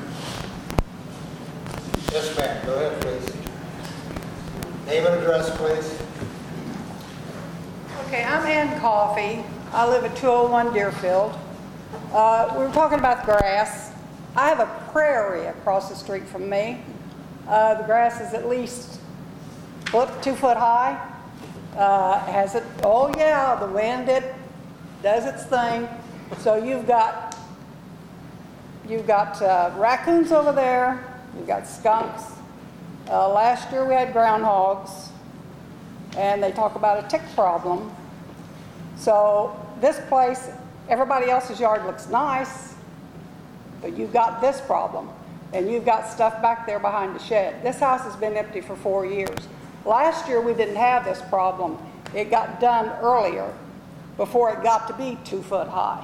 [SPEAKER 1] Yes, ma'am. Go ahead, please. Name and address, please.
[SPEAKER 15] Okay, I'm Ann Coffey. I live at 201 Deerfield. We were talking about the grass. I have a prairie across the street from me. The grass is at least 2 foot high. Has it? Oh yeah, the wind does its thing. So you've got raccoons over there. You've got skunks. Last year we had groundhogs, and they talk about a tick problem. So this place, everybody else's yard looks nice, but you've got this problem, and you've got stuff back there behind the shed. This house has been empty for 4 years. Last year we didn't have this problem. It got done earlier, before it got to be 2 foot high.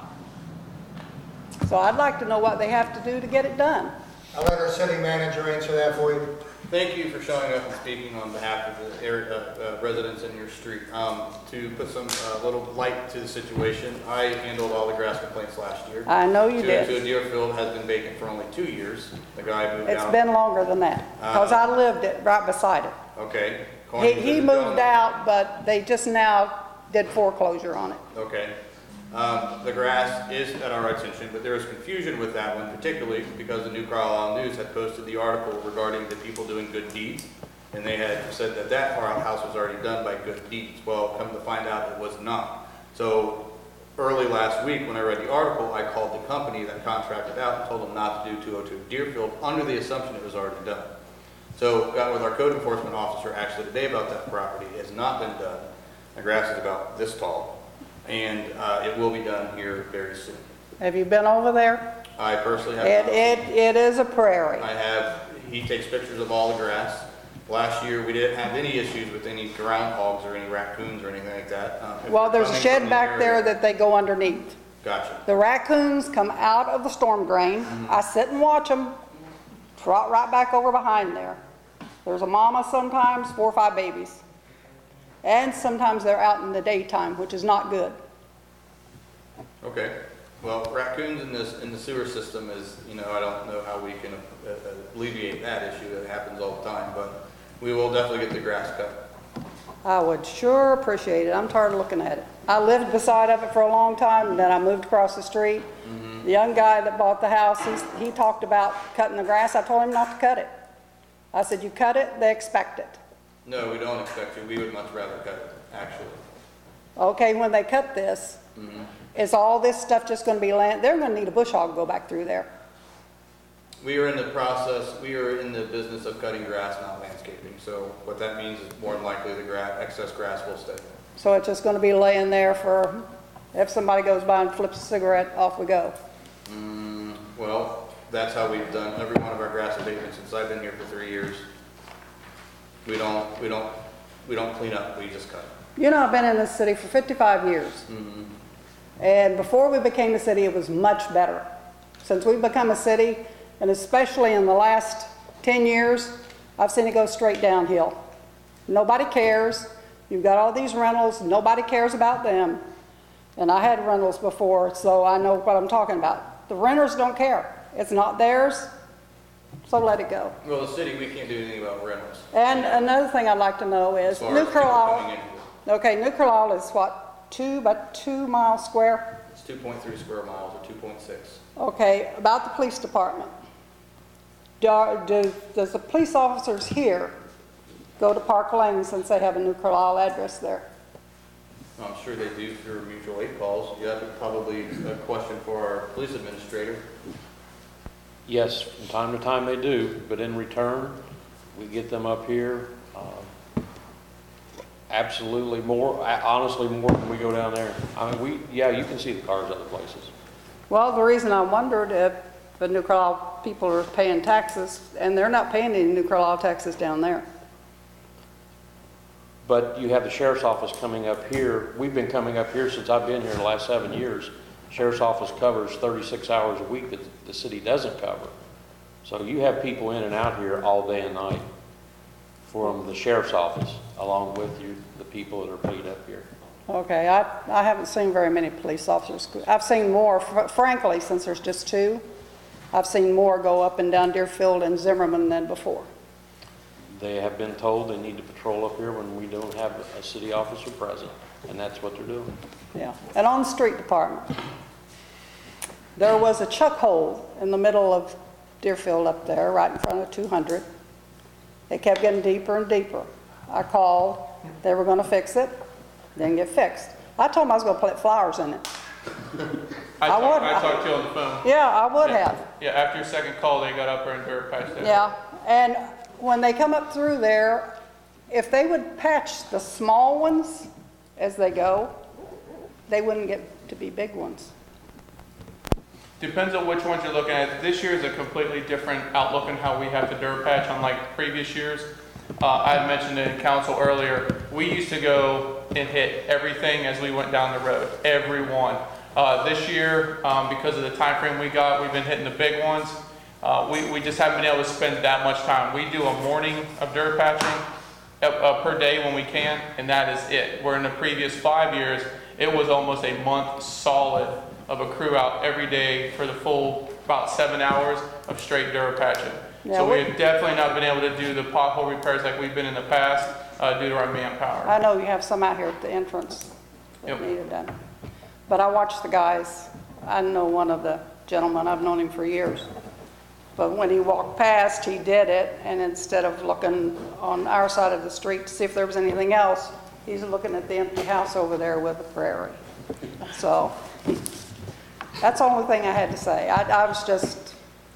[SPEAKER 15] So I'd like to know what they have to do to get it done.
[SPEAKER 1] I'll let our city manager answer that for you.
[SPEAKER 7] Thank you for showing up and speaking on behalf of the area, residents in your street. To put some little light to the situation, I handled all the grass complaints last year.
[SPEAKER 15] I know you did.
[SPEAKER 7] To Deerfield has been vacant for only 2 years. The guy moved out.
[SPEAKER 15] It's been longer than that, because I lived it right beside it.
[SPEAKER 7] Okay.
[SPEAKER 15] He moved out, but they just now did foreclosure on it.
[SPEAKER 7] Okay. The grass is at our attention, but there is confusion with that one, particularly because the New Carlisle News had posted the article regarding the people doing good deeds, and they had said that that house was already done by good deeds. Well, come to find out it was not. So early last week, when I read the article, I called the company that contracted out and told them not to do 202 Deerfield under the assumption it was already done. So got with our code enforcement officer actually today about that property. It has not been done. The grass is about this tall. And it will be done here very soon.
[SPEAKER 15] Have you been over there?
[SPEAKER 7] I personally have.
[SPEAKER 15] It is a prairie.
[SPEAKER 7] I have. He takes pictures of all the grass. Last year, we didn't have any issues with any groundhogs or any raccoons or anything like that.
[SPEAKER 15] Well, there's a shed back there that they go underneath.
[SPEAKER 7] Gotcha.
[SPEAKER 15] The raccoons come out of the storm drain. I sit and watch them trot right back over behind there. There's a mama sometimes, 4 or 5 babies. And sometimes they're out in the daytime, which is not good.
[SPEAKER 7] Okay. Well, raccoons in the sewer system is, I don't know how we can alleviate that issue. It happens all the time, but we will definitely get the grass cut.
[SPEAKER 15] I would sure appreciate it. I'm tired of looking at it. I lived beside of it for a long time, and then I moved across the street. The young guy that bought the house, he talked about cutting the grass. I told him not to cut it. I said, you cut it, they expect it.
[SPEAKER 7] No, we don't expect you. We would much rather cut it, actually.
[SPEAKER 15] Okay, when they cut this, is all this stuff just gonna be they're gonna need a bush hog to go back through there.
[SPEAKER 7] We are in the process, we are in the business of cutting grass, not landscaping. So what that means is more than likely the excess grass will stay.
[SPEAKER 15] So it's just gonna be laying there for, if somebody goes by and flips a cigarette, off we go.
[SPEAKER 7] Well, that's how we've done every one of our grass abatements since I've been here for 3 years. We don't clean up, we just cut.
[SPEAKER 15] You know, I've been in this city for 55 years. And before we became a city, it was much better. Since we've become a city, and especially in the last 10 years, I've seen it go straight downhill. Nobody cares. You've got all these rentals, nobody cares about them. And I had rentals before, so I know what I'm talking about. The renters don't care. It's not theirs, so let it go.
[SPEAKER 7] Well, the city, we can't do anything about rentals.
[SPEAKER 15] And another thing I'd like to know is,
[SPEAKER 7] As far
[SPEAKER 15] New
[SPEAKER 7] as people
[SPEAKER 15] Carlisle,
[SPEAKER 7] coming in.
[SPEAKER 15] okay, New Carlisle is what, about 2 miles square?
[SPEAKER 7] It's 2.3 square miles or 2.6.
[SPEAKER 15] Okay, about the police department. Does the police officers here go to Park Lane since they have a New Carlisle address there?
[SPEAKER 7] I'm sure they do through mutual aid calls. Yeah, that's probably a question for our police administrator.
[SPEAKER 10] Yes, from time to time they do, but in return, we get them up here, absolutely more, honestly more than we go down there. I mean, yeah, you can see the cars other places.
[SPEAKER 15] Well, the reason I wondered if the New Carlisle people are paying taxes, and they're not paying any New Carlisle taxes down there.
[SPEAKER 10] But you have the sheriff's office coming up here. We've been coming up here since I've been here the last 7 years. Sheriff's office covers 36 hours a week that the city doesn't cover. So you have people in and out here all day and night from the sheriff's office, along with the people that are paid up here.
[SPEAKER 15] Okay, I haven't seen very many police officers. I've seen more, frankly, since there's just 2, I've seen more go up and down Deerfield and Zimmerman than before.
[SPEAKER 10] They have been told they need to patrol up here when we don't have a city officer present, and that's what they're doing.
[SPEAKER 15] Yeah, and on the street department, there was a chuck hole in the middle of Deerfield up there, right in front of 200. It kept getting deeper and deeper. I called, they were gonna fix it, didn't get fixed. I told them I was gonna plant flowers in it.
[SPEAKER 6] I talked to you on the phone.
[SPEAKER 15] Yeah, I would have.
[SPEAKER 6] Yeah, after your second call, they got up there and dirt patched it.
[SPEAKER 15] Yeah, and when they come up through there, if they would patch the small ones as they go, they wouldn't get to be big ones.
[SPEAKER 6] Depends on which ones you're looking at. This year is a completely different outlook on how we have to dirt patch, unlike previous years. I had mentioned it in council earlier. We used to go and hit everything as we went down the road, every one. This year, because of the time frame we got, we've been hitting the big ones. We just haven't been able to spend that much time. We do a morning of dirt patching per day when we can, and that is it. Where in the previous 5 years, it was almost a month solid of a crew out every day for the full about 7 hours of straight dirt patching.
[SPEAKER 15] Yeah,
[SPEAKER 6] so we have definitely not been able to do the pothole repairs like we've been in the past due to our manpower.
[SPEAKER 15] I know you have some out here at the entrance that need it done. But I watch the guys. I know one of the gentlemen, I've known him for years. But when he walked past, he did it, and instead of looking on our side of the street to see if there was anything else, he's looking at the empty house over there with the prairie. So that's the only thing I had to say. I was just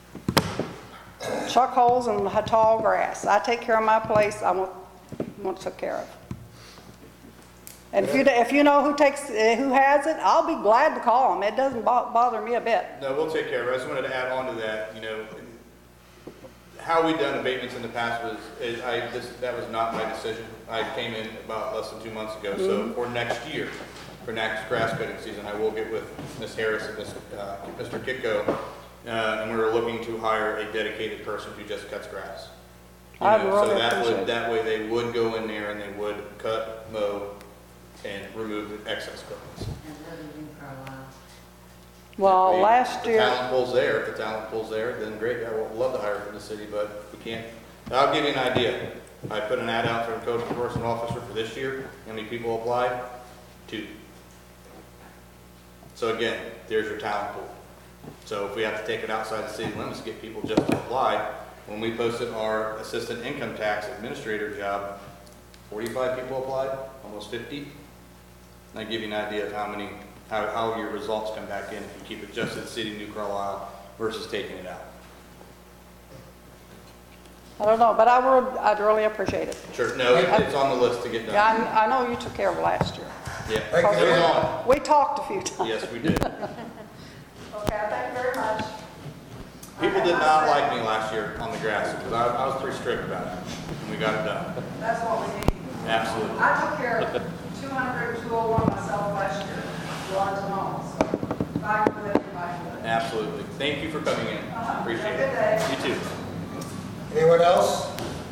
[SPEAKER 15] chuck holes and tall grass. I take care of my place. I want it took care of. And if you know who has it, I'll be glad to call them. It doesn't bother me a bit.
[SPEAKER 7] No, we'll take care of it. I just wanted to add on to that, you know, how we've done abatements in the past that was not my decision. I came in about less than 2 months ago. So for next year, for next grass cutting season, I will get with Ms. Harris and Mr. Kitko, and we're looking to hire a dedicated person who just cuts grass. So that way they would go in there and they would cut, mow, and remove the excess clippings.
[SPEAKER 15] Well, last year.
[SPEAKER 7] If the talent pool's there, then great. I would love to hire from the city, but we can't. I'll give you an idea. I put an ad out for a code enforcement officer for this year. How many people applied? 2. So again, there's your talent pool. So if we have to take it outside the city limits to get people just to apply, when we posted our assistant income tax administrator job, 45 people applied, almost 50. And I give you an idea of how your results come back in if you keep it just to the city of New Carlisle versus taking it out.
[SPEAKER 15] I don't know, but I'd really appreciate it.
[SPEAKER 7] Sure, no, it's on the list to get done.
[SPEAKER 15] Yeah, I know you took care of last year.
[SPEAKER 7] Yeah,
[SPEAKER 1] Thank you.
[SPEAKER 7] it was on.
[SPEAKER 15] We talked a few times.
[SPEAKER 7] Yes, we did.
[SPEAKER 15] Okay, thank you very much.
[SPEAKER 7] People did not like me last year on the grass because I was pretty strict about it, and we got it done.
[SPEAKER 15] That's what we need.
[SPEAKER 7] Absolutely.
[SPEAKER 15] I took care of 200, 201 myself last year, July to August. So if I can do it, I can do it.
[SPEAKER 7] Absolutely. Thank you for coming in. Appreciate
[SPEAKER 15] Have a good day.
[SPEAKER 7] it. You too.
[SPEAKER 1] Anyone else?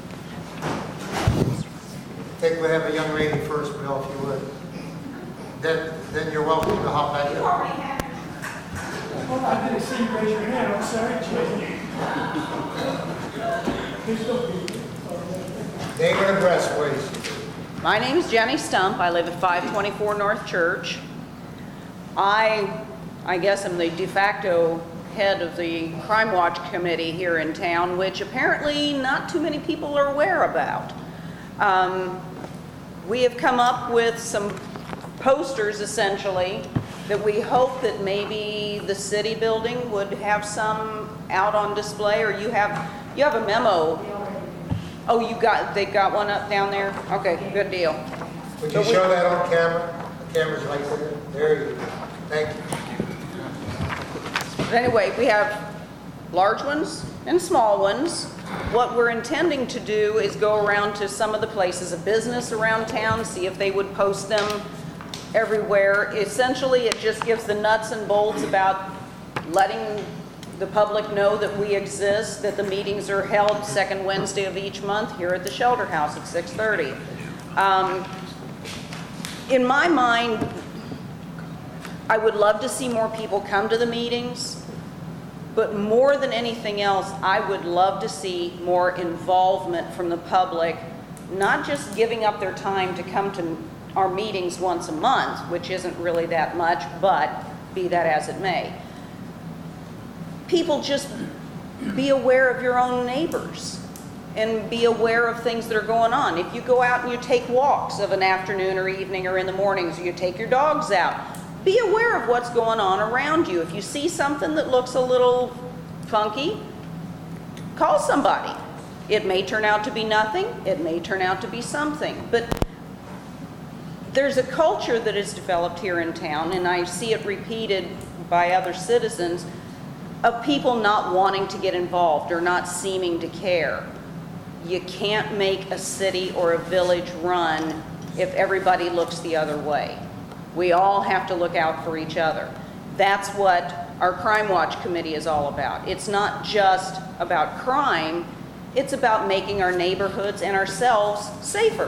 [SPEAKER 1] I think we have a young lady first, Bill, if you would. Then you're welcome to hop back in.
[SPEAKER 13] Well, I didn't see you raise your hand, I'm sorry, Jay.
[SPEAKER 1] Name and address, please.
[SPEAKER 16] My name is Jenny Stump. I live at 524 North Church. I guess I'm the de facto head of the Crime Watch Committee here in town, which apparently not too many people are aware about. We have come up with some posters, essentially, that we hope that maybe the city building would have some out on display, or you have a memo. Oh, they got one up down there? Okay, good deal.
[SPEAKER 1] Would you show that on camera? The camera's right there. There you go. Thank you.
[SPEAKER 16] But anyway, we have large ones and small ones. What we're intending to do is go around to some of the places of business around town, see if they would post them everywhere. Essentially, it just gives the nuts and bolts about letting the public know that we exist, that the meetings are held second Wednesday of each month here at the Shelter House at 6:30. In my mind, I would love to see more people come to the meetings, but more than anything else, I would love to see more involvement from the public, not just giving up their time to come to our meetings once a month, which isn't really that much, but be that as it may. People just be aware of your own neighbors and be aware of things that are going on. If you go out and you take walks of an afternoon or evening or in the mornings, or you take your dogs out, be aware of what's going on around you. If you see something that looks a little funky, call somebody. It may turn out to be nothing, it may turn out to be something, but there's a culture that is developed here in town, and I see it repeated by other citizens, of people not wanting to get involved or not seeming to care. You can't make a city or a village run if everybody looks the other way. We all have to look out for each other. That's what our Crime Watch Committee is all about. It's not just about crime, it's about making our neighborhoods and ourselves safer.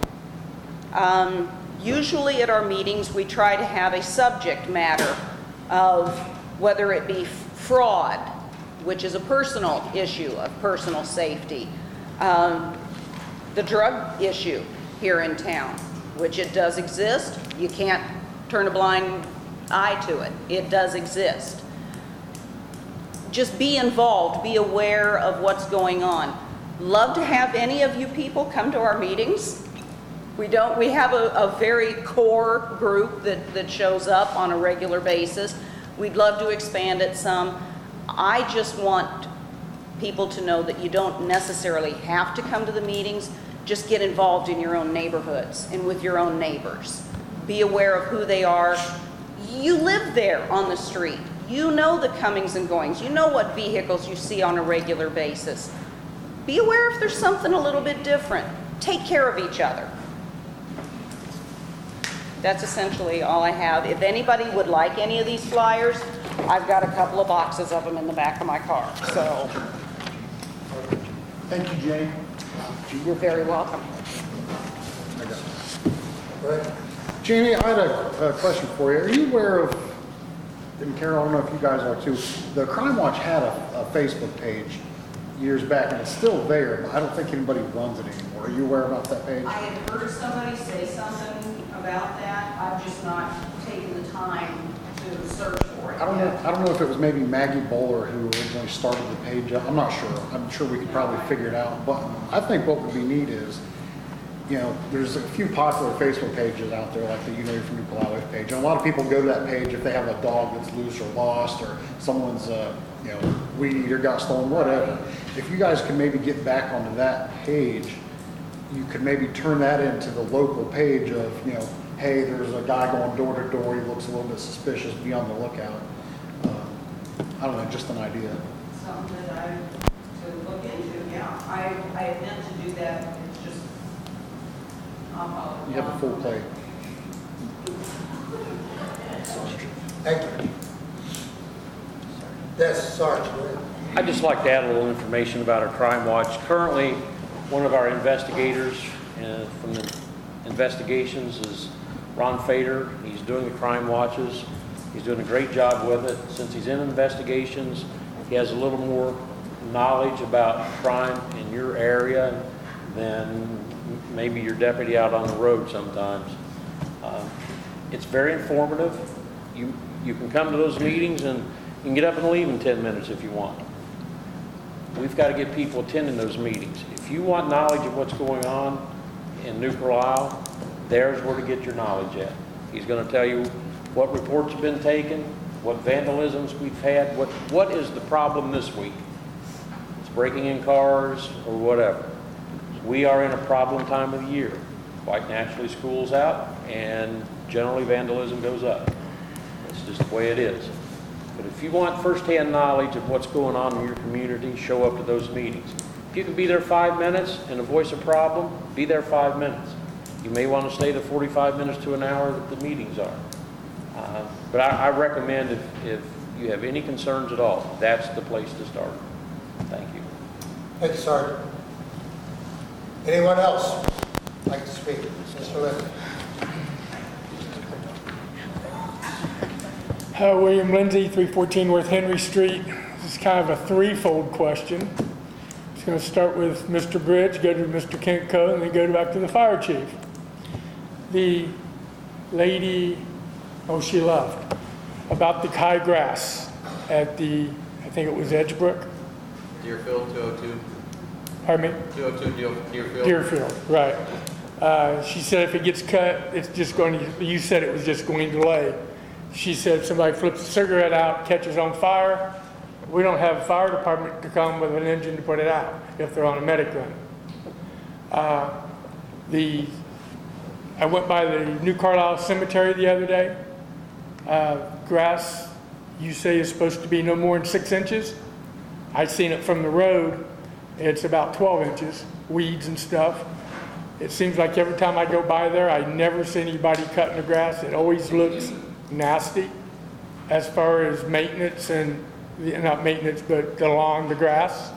[SPEAKER 16] Usually at our meetings, we try to have a subject matter of whether it be fraud, which is a personal issue of personal safety, the drug issue here in town, which it does exist. You can't turn a blind eye to it. It does exist. Just be involved, be aware of what's going on. Love to have any of you people come to our meetings. We have a very core group that shows up on a regular basis. We'd love to expand it some. I just want people to know that you don't necessarily have to come to the meetings. Just get involved in your own neighborhoods and with your own neighbors. Be aware of who they are. You live there on the street. You know the comings and goings. You know what vehicles you see on a regular basis. Be aware if there's something a little bit different. Take care of each other. That's essentially all I have. If anybody would like any of these flyers, I've got a couple of boxes of them in the back of my car, so.
[SPEAKER 2] Thank you, Jay.
[SPEAKER 16] You're very welcome.
[SPEAKER 2] Jamie, I had a question for you. Are you aware of, and Carol, I don't know if you guys are too, the Crime Watch had a Facebook page years back, and it's still there, but I don't think anybody runs it anymore. Are you aware about that page?
[SPEAKER 16] I had heard somebody say something about that. I've just not taken the time to to search for it.
[SPEAKER 2] I don't know if it was maybe Maggie Bowler who originally started the page up. I'm not sure. I'm sure we could probably figure it out. But I think what would be neat is, you know, there's a few popular Facebook pages out there, like the United for New Palauish page. And a lot of people go to that page if they have a dog that's loose or lost, or someone's, you know, weed eater got stolen, whatever. If you guys can maybe get back onto that page, you could maybe turn that into the local page of, you know, hey, there's a guy going door to door, he looks a little bit suspicious, be on the lookout. I don't know, just an idea.
[SPEAKER 16] Something that I, to look into, yeah. I had meant to do that, it's just,
[SPEAKER 2] You have a full plate.
[SPEAKER 1] Thank you. Yes, Sarge, go ahead.
[SPEAKER 10] I'd just like to add a little information about our crime watch. Currently, one of our investigators from the investigations is Ron Fader. He's doing the crime watches. He's doing a great job with it. Since he's in investigations, he has a little more knowledge about crime in your area than maybe your deputy out on the road sometimes. It's very informative. You can come to those meetings and you can get up and leave in 10 minutes if you want. We've got to get people attending those meetings. If you want knowledge of what's going on in New Carlisle, there's where to get your knowledge at. He's going to tell you what reports have been taken, what vandalisms we've had, what is the problem this week. It's breaking in cars or whatever. We are in a problem time of the year. Quite naturally, school's out, and generally vandalism goes up. It's just the way it is. But if you want firsthand knowledge of what's going on in your community, show up to those meetings. If you can be there 5 minutes and voice a problem, be there 5 minutes. You may want to stay the 45 minutes to an hour that the meetings are. But I recommend if you have any concerns at all, that's the place to start. Thank you.
[SPEAKER 1] Thank you, Sergeant. Anyone else like to speak? Mr. Lindsay.
[SPEAKER 13] William Lindsay, 314 North Henry Street. This is kind of a threefold question. It's going to start with Mr. Bridge, go to Mr. Kentco, and then go back to the fire chief. The lady, she left, about the high grass at the, I think it was Edgebrook.
[SPEAKER 7] Deerfield, 202.
[SPEAKER 13] Pardon me?
[SPEAKER 7] 202 Deerfield.
[SPEAKER 13] Deerfield, right. She said if it gets cut, it's just going to, you said it was just going to lay. She said if somebody flips a cigarette out, catches on fire, we don't have a fire department to come with an engine to put it out if they're on a medic run. I went by the New Carlisle Cemetery the other day. Grass, you say, is supposed to be no more than 6 inches. I've seen it from the road. It's about 12 inches, weeds and stuff. It seems like every time I go by there, I never see anybody cutting the grass. It always looks nasty as far as maintenance and, not maintenance, but along the grass.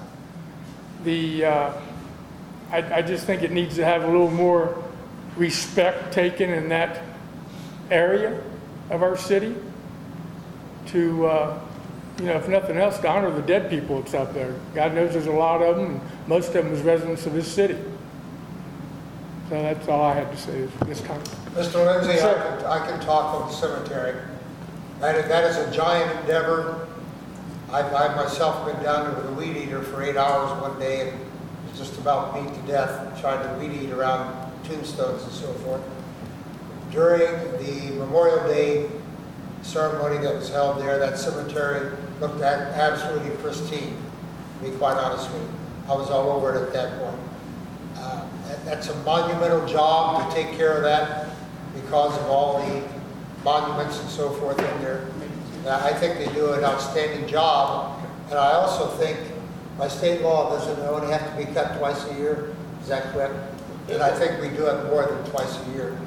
[SPEAKER 13] I just think it needs to have a little more respect taken in that area of our city to, if nothing else, to honor the dead people that's out there. God knows there's a lot of them, and most of them is residents of this city. So that's all I had to say this time.
[SPEAKER 1] Mr. Lindsay, I can talk on the cemetery. That is a giant endeavor. I myself been down there with a weed eater for 8 hours one day and was just about beat to death trying to weed eat around tombstones and so forth. During the Memorial Day ceremony that was held there, that cemetery looked absolutely pristine, to be quite honest with you. I was all over it at that point. That's a monumental job to take care of that because of all the monuments and so forth in there. I think they do an outstanding job, and I also think by state law doesn't only have to be cut twice a year. Is that correct? And I think we do it more than twice a year.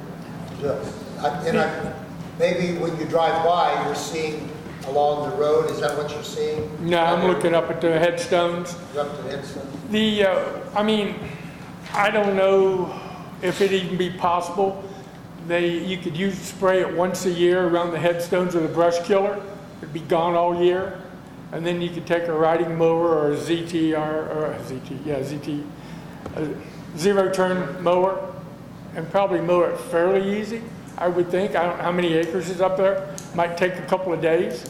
[SPEAKER 1] Maybe when you drive by, you're seeing along the road. Is that what you're seeing?
[SPEAKER 13] No, I'm looking up at the headstones.
[SPEAKER 1] You're up to the headstones.
[SPEAKER 13] I don't know if it'd even be possible. You could spray it once a year around the headstones of the brush killer. It'd be gone all year. And then you could take a riding mower or a zero-turn mower and probably mow it fairly easy, I would think. I don't know how many acres is up there, might take a couple of days.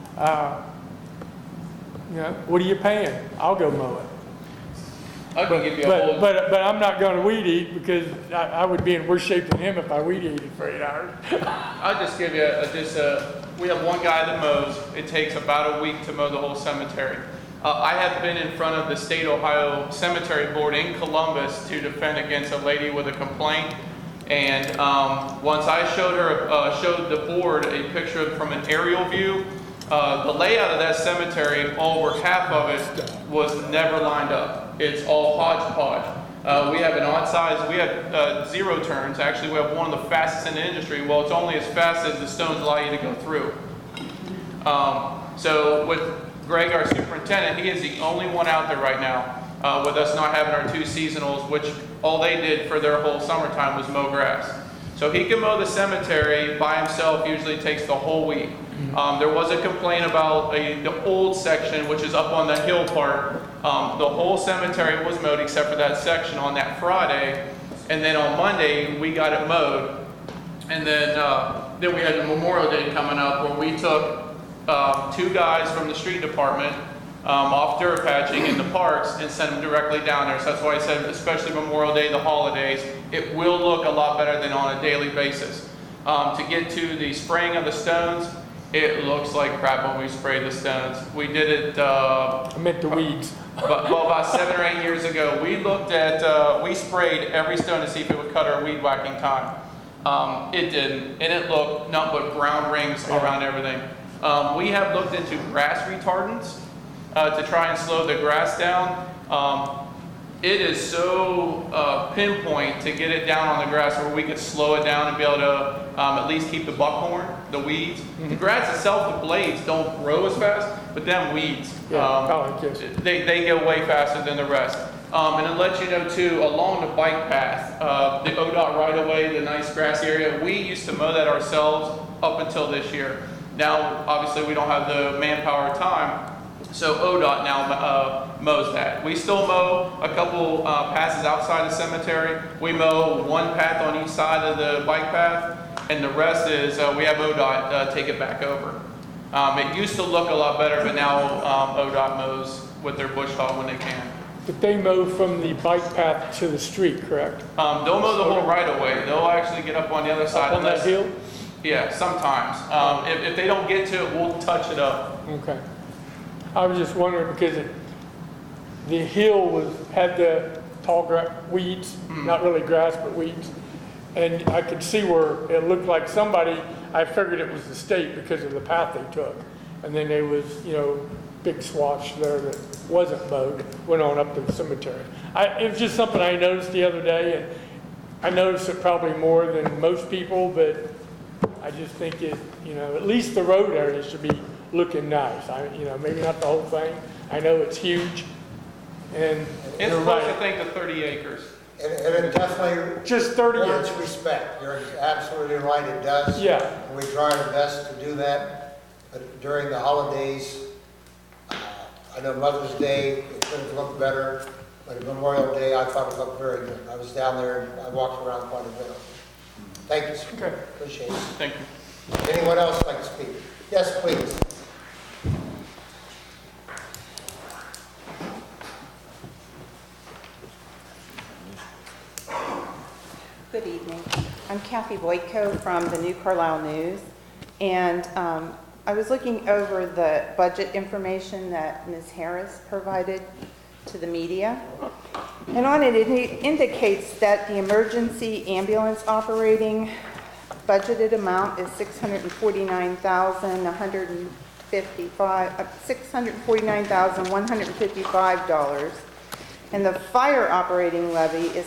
[SPEAKER 13] You know, what are you paying? I'll go mow it.
[SPEAKER 6] I can give you a whole.
[SPEAKER 13] But I'm not going to weed eat because I would be in worse shape than him if I weed eated for 8 hours.
[SPEAKER 6] I'll just give you we have one guy that mows. It takes about a week to mow the whole cemetery. I have been in front of the State Ohio Cemetery Board in Columbus to defend against a lady with a complaint. And once I showed the board a picture from an aerial view, the layout of that cemetery, over half of it was never lined up. It's all hodgepodge. We have an odd size, we have 0 turns. Actually, we have one of the fastest in the industry. Well, it's only as fast as the stones allow you to go through. So with Greg, our superintendent, he is the only one out there right now with us not having our 2 seasonals, which all they did for their whole summertime was mow grass. So he can mow the cemetery by himself, usually takes the whole week. There was a complaint about the old section, which is up on the hill part. The whole cemetery was mowed except for that section on that Friday. And then on Monday, we got it mowed. And then we had the Memorial Day coming up where we took 2 guys from the street department off dirt patching in the parks and sent them directly down there. So that's why I said, especially Memorial Day, the holidays, it will look a lot better than on a daily basis. To get to the spraying of the stones, it looks like crap when we spray the stones. We did it.
[SPEAKER 13] I meant the weeds.
[SPEAKER 6] About 7 or 8 years ago, we looked at, we sprayed every stone to see if it would cut our weed whacking time. It didn't, and it looked nothing but brown rings around everything. We have looked into grass retardants to try and slow the grass down. It is so pinpoint to get it down on the grass where we could slow it down and be able to at least keep the buckhorn, the weeds. The grass itself, the blades don't grow as fast, but them weeds, they go way faster than the rest. And it lets you know too, along the bike path, the ODOT right of way, the nice grassy area, we used to mow that ourselves up until this year. Now, obviously, we don't have the manpower or time, so ODOT now mows that. We still mow a couple passes outside the cemetery. We mow one path on each side of the bike path, and the rest is we have ODOT take it back over. It used to look a lot better, but now ODOT mows with their bush hog when they can.
[SPEAKER 13] But they mow from the bike path to the street, correct?
[SPEAKER 6] They'll mow the whole right of way. They'll actually get up on the other side.
[SPEAKER 13] Up on that hill?
[SPEAKER 6] Yeah, sometimes. If they don't get to it, we'll touch it up.
[SPEAKER 13] Okay. I was just wondering because the hill had the tall weeds, not really grass, but weeds. And I could see where it looked like somebody, I figured it was the state because of the path they took. And then there was, big swath there that wasn't mowed, went on up to the cemetery. It was just something I noticed the other day, and I noticed it probably more than most people, but I just think it, at least the road area should be looking nice. Maybe not the whole thing. I know it's huge, and
[SPEAKER 6] it's close, I think, to 30 acres.
[SPEAKER 1] And it definitely
[SPEAKER 13] just 30
[SPEAKER 1] warrants respect. You're absolutely right, it does.
[SPEAKER 13] Yeah.
[SPEAKER 1] And we try our best to do that. But during the holidays, I know Mother's Day, it couldn't look better, but Memorial Day, I thought it looked very good. I was down there and I walked around quite a bit. Thank you, sir.
[SPEAKER 6] Okay.
[SPEAKER 1] Appreciate it.
[SPEAKER 6] Thank you.
[SPEAKER 1] Anyone else like to speak? Yes, please.
[SPEAKER 17] Good evening. I'm Kathy Boyko from the New Carlisle News, and I was looking over the budget information that Ms. Harris provided to the media, and on it, it indicates that the emergency ambulance operating budgeted amount is $649,155, and the fire operating levy is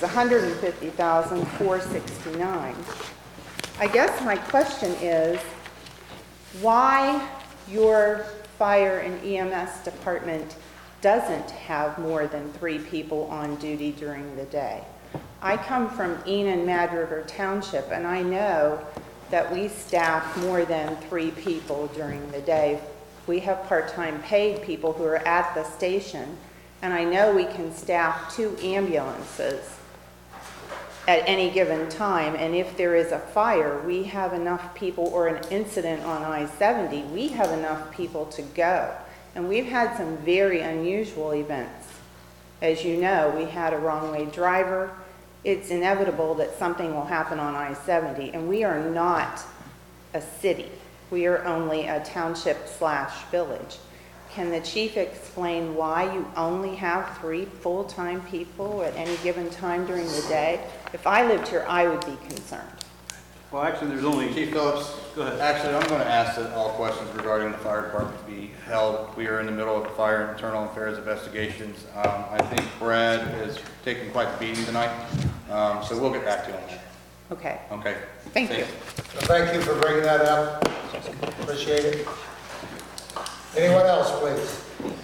[SPEAKER 17] $150,469. I guess my question is, why your fire and EMS department doesn't have more than 3 people on duty during the day? I come from Enon Mad River Township, and I know that we staff more than 3 people during the day. We have part-time paid people who are at the station, and I know we can staff 2 ambulances. at any given time, and if there is a fire, we have enough people, or an incident on I-70, we have enough people to go. And we've had some very unusual events. As you know, we had a wrong-way driver. It's inevitable that something will happen on I-70, and we are not a city. We are only a township/village. Can the chief explain why you only have 3 full-time people at any given time during the day? If I lived here, I would be concerned.
[SPEAKER 9] Well, actually, there's only...
[SPEAKER 7] Chief Phillips,
[SPEAKER 9] Go ahead.
[SPEAKER 7] actually, I'm going to ask that all questions regarding the fire department be held. We are in the middle of the fire and internal affairs investigations. I think Brad is taking quite the beating tonight, so we'll get back to you on that.
[SPEAKER 17] Okay.
[SPEAKER 7] Okay?
[SPEAKER 17] Thank you.
[SPEAKER 1] So thank you for bringing that up. Appreciate it. Anyone else, please?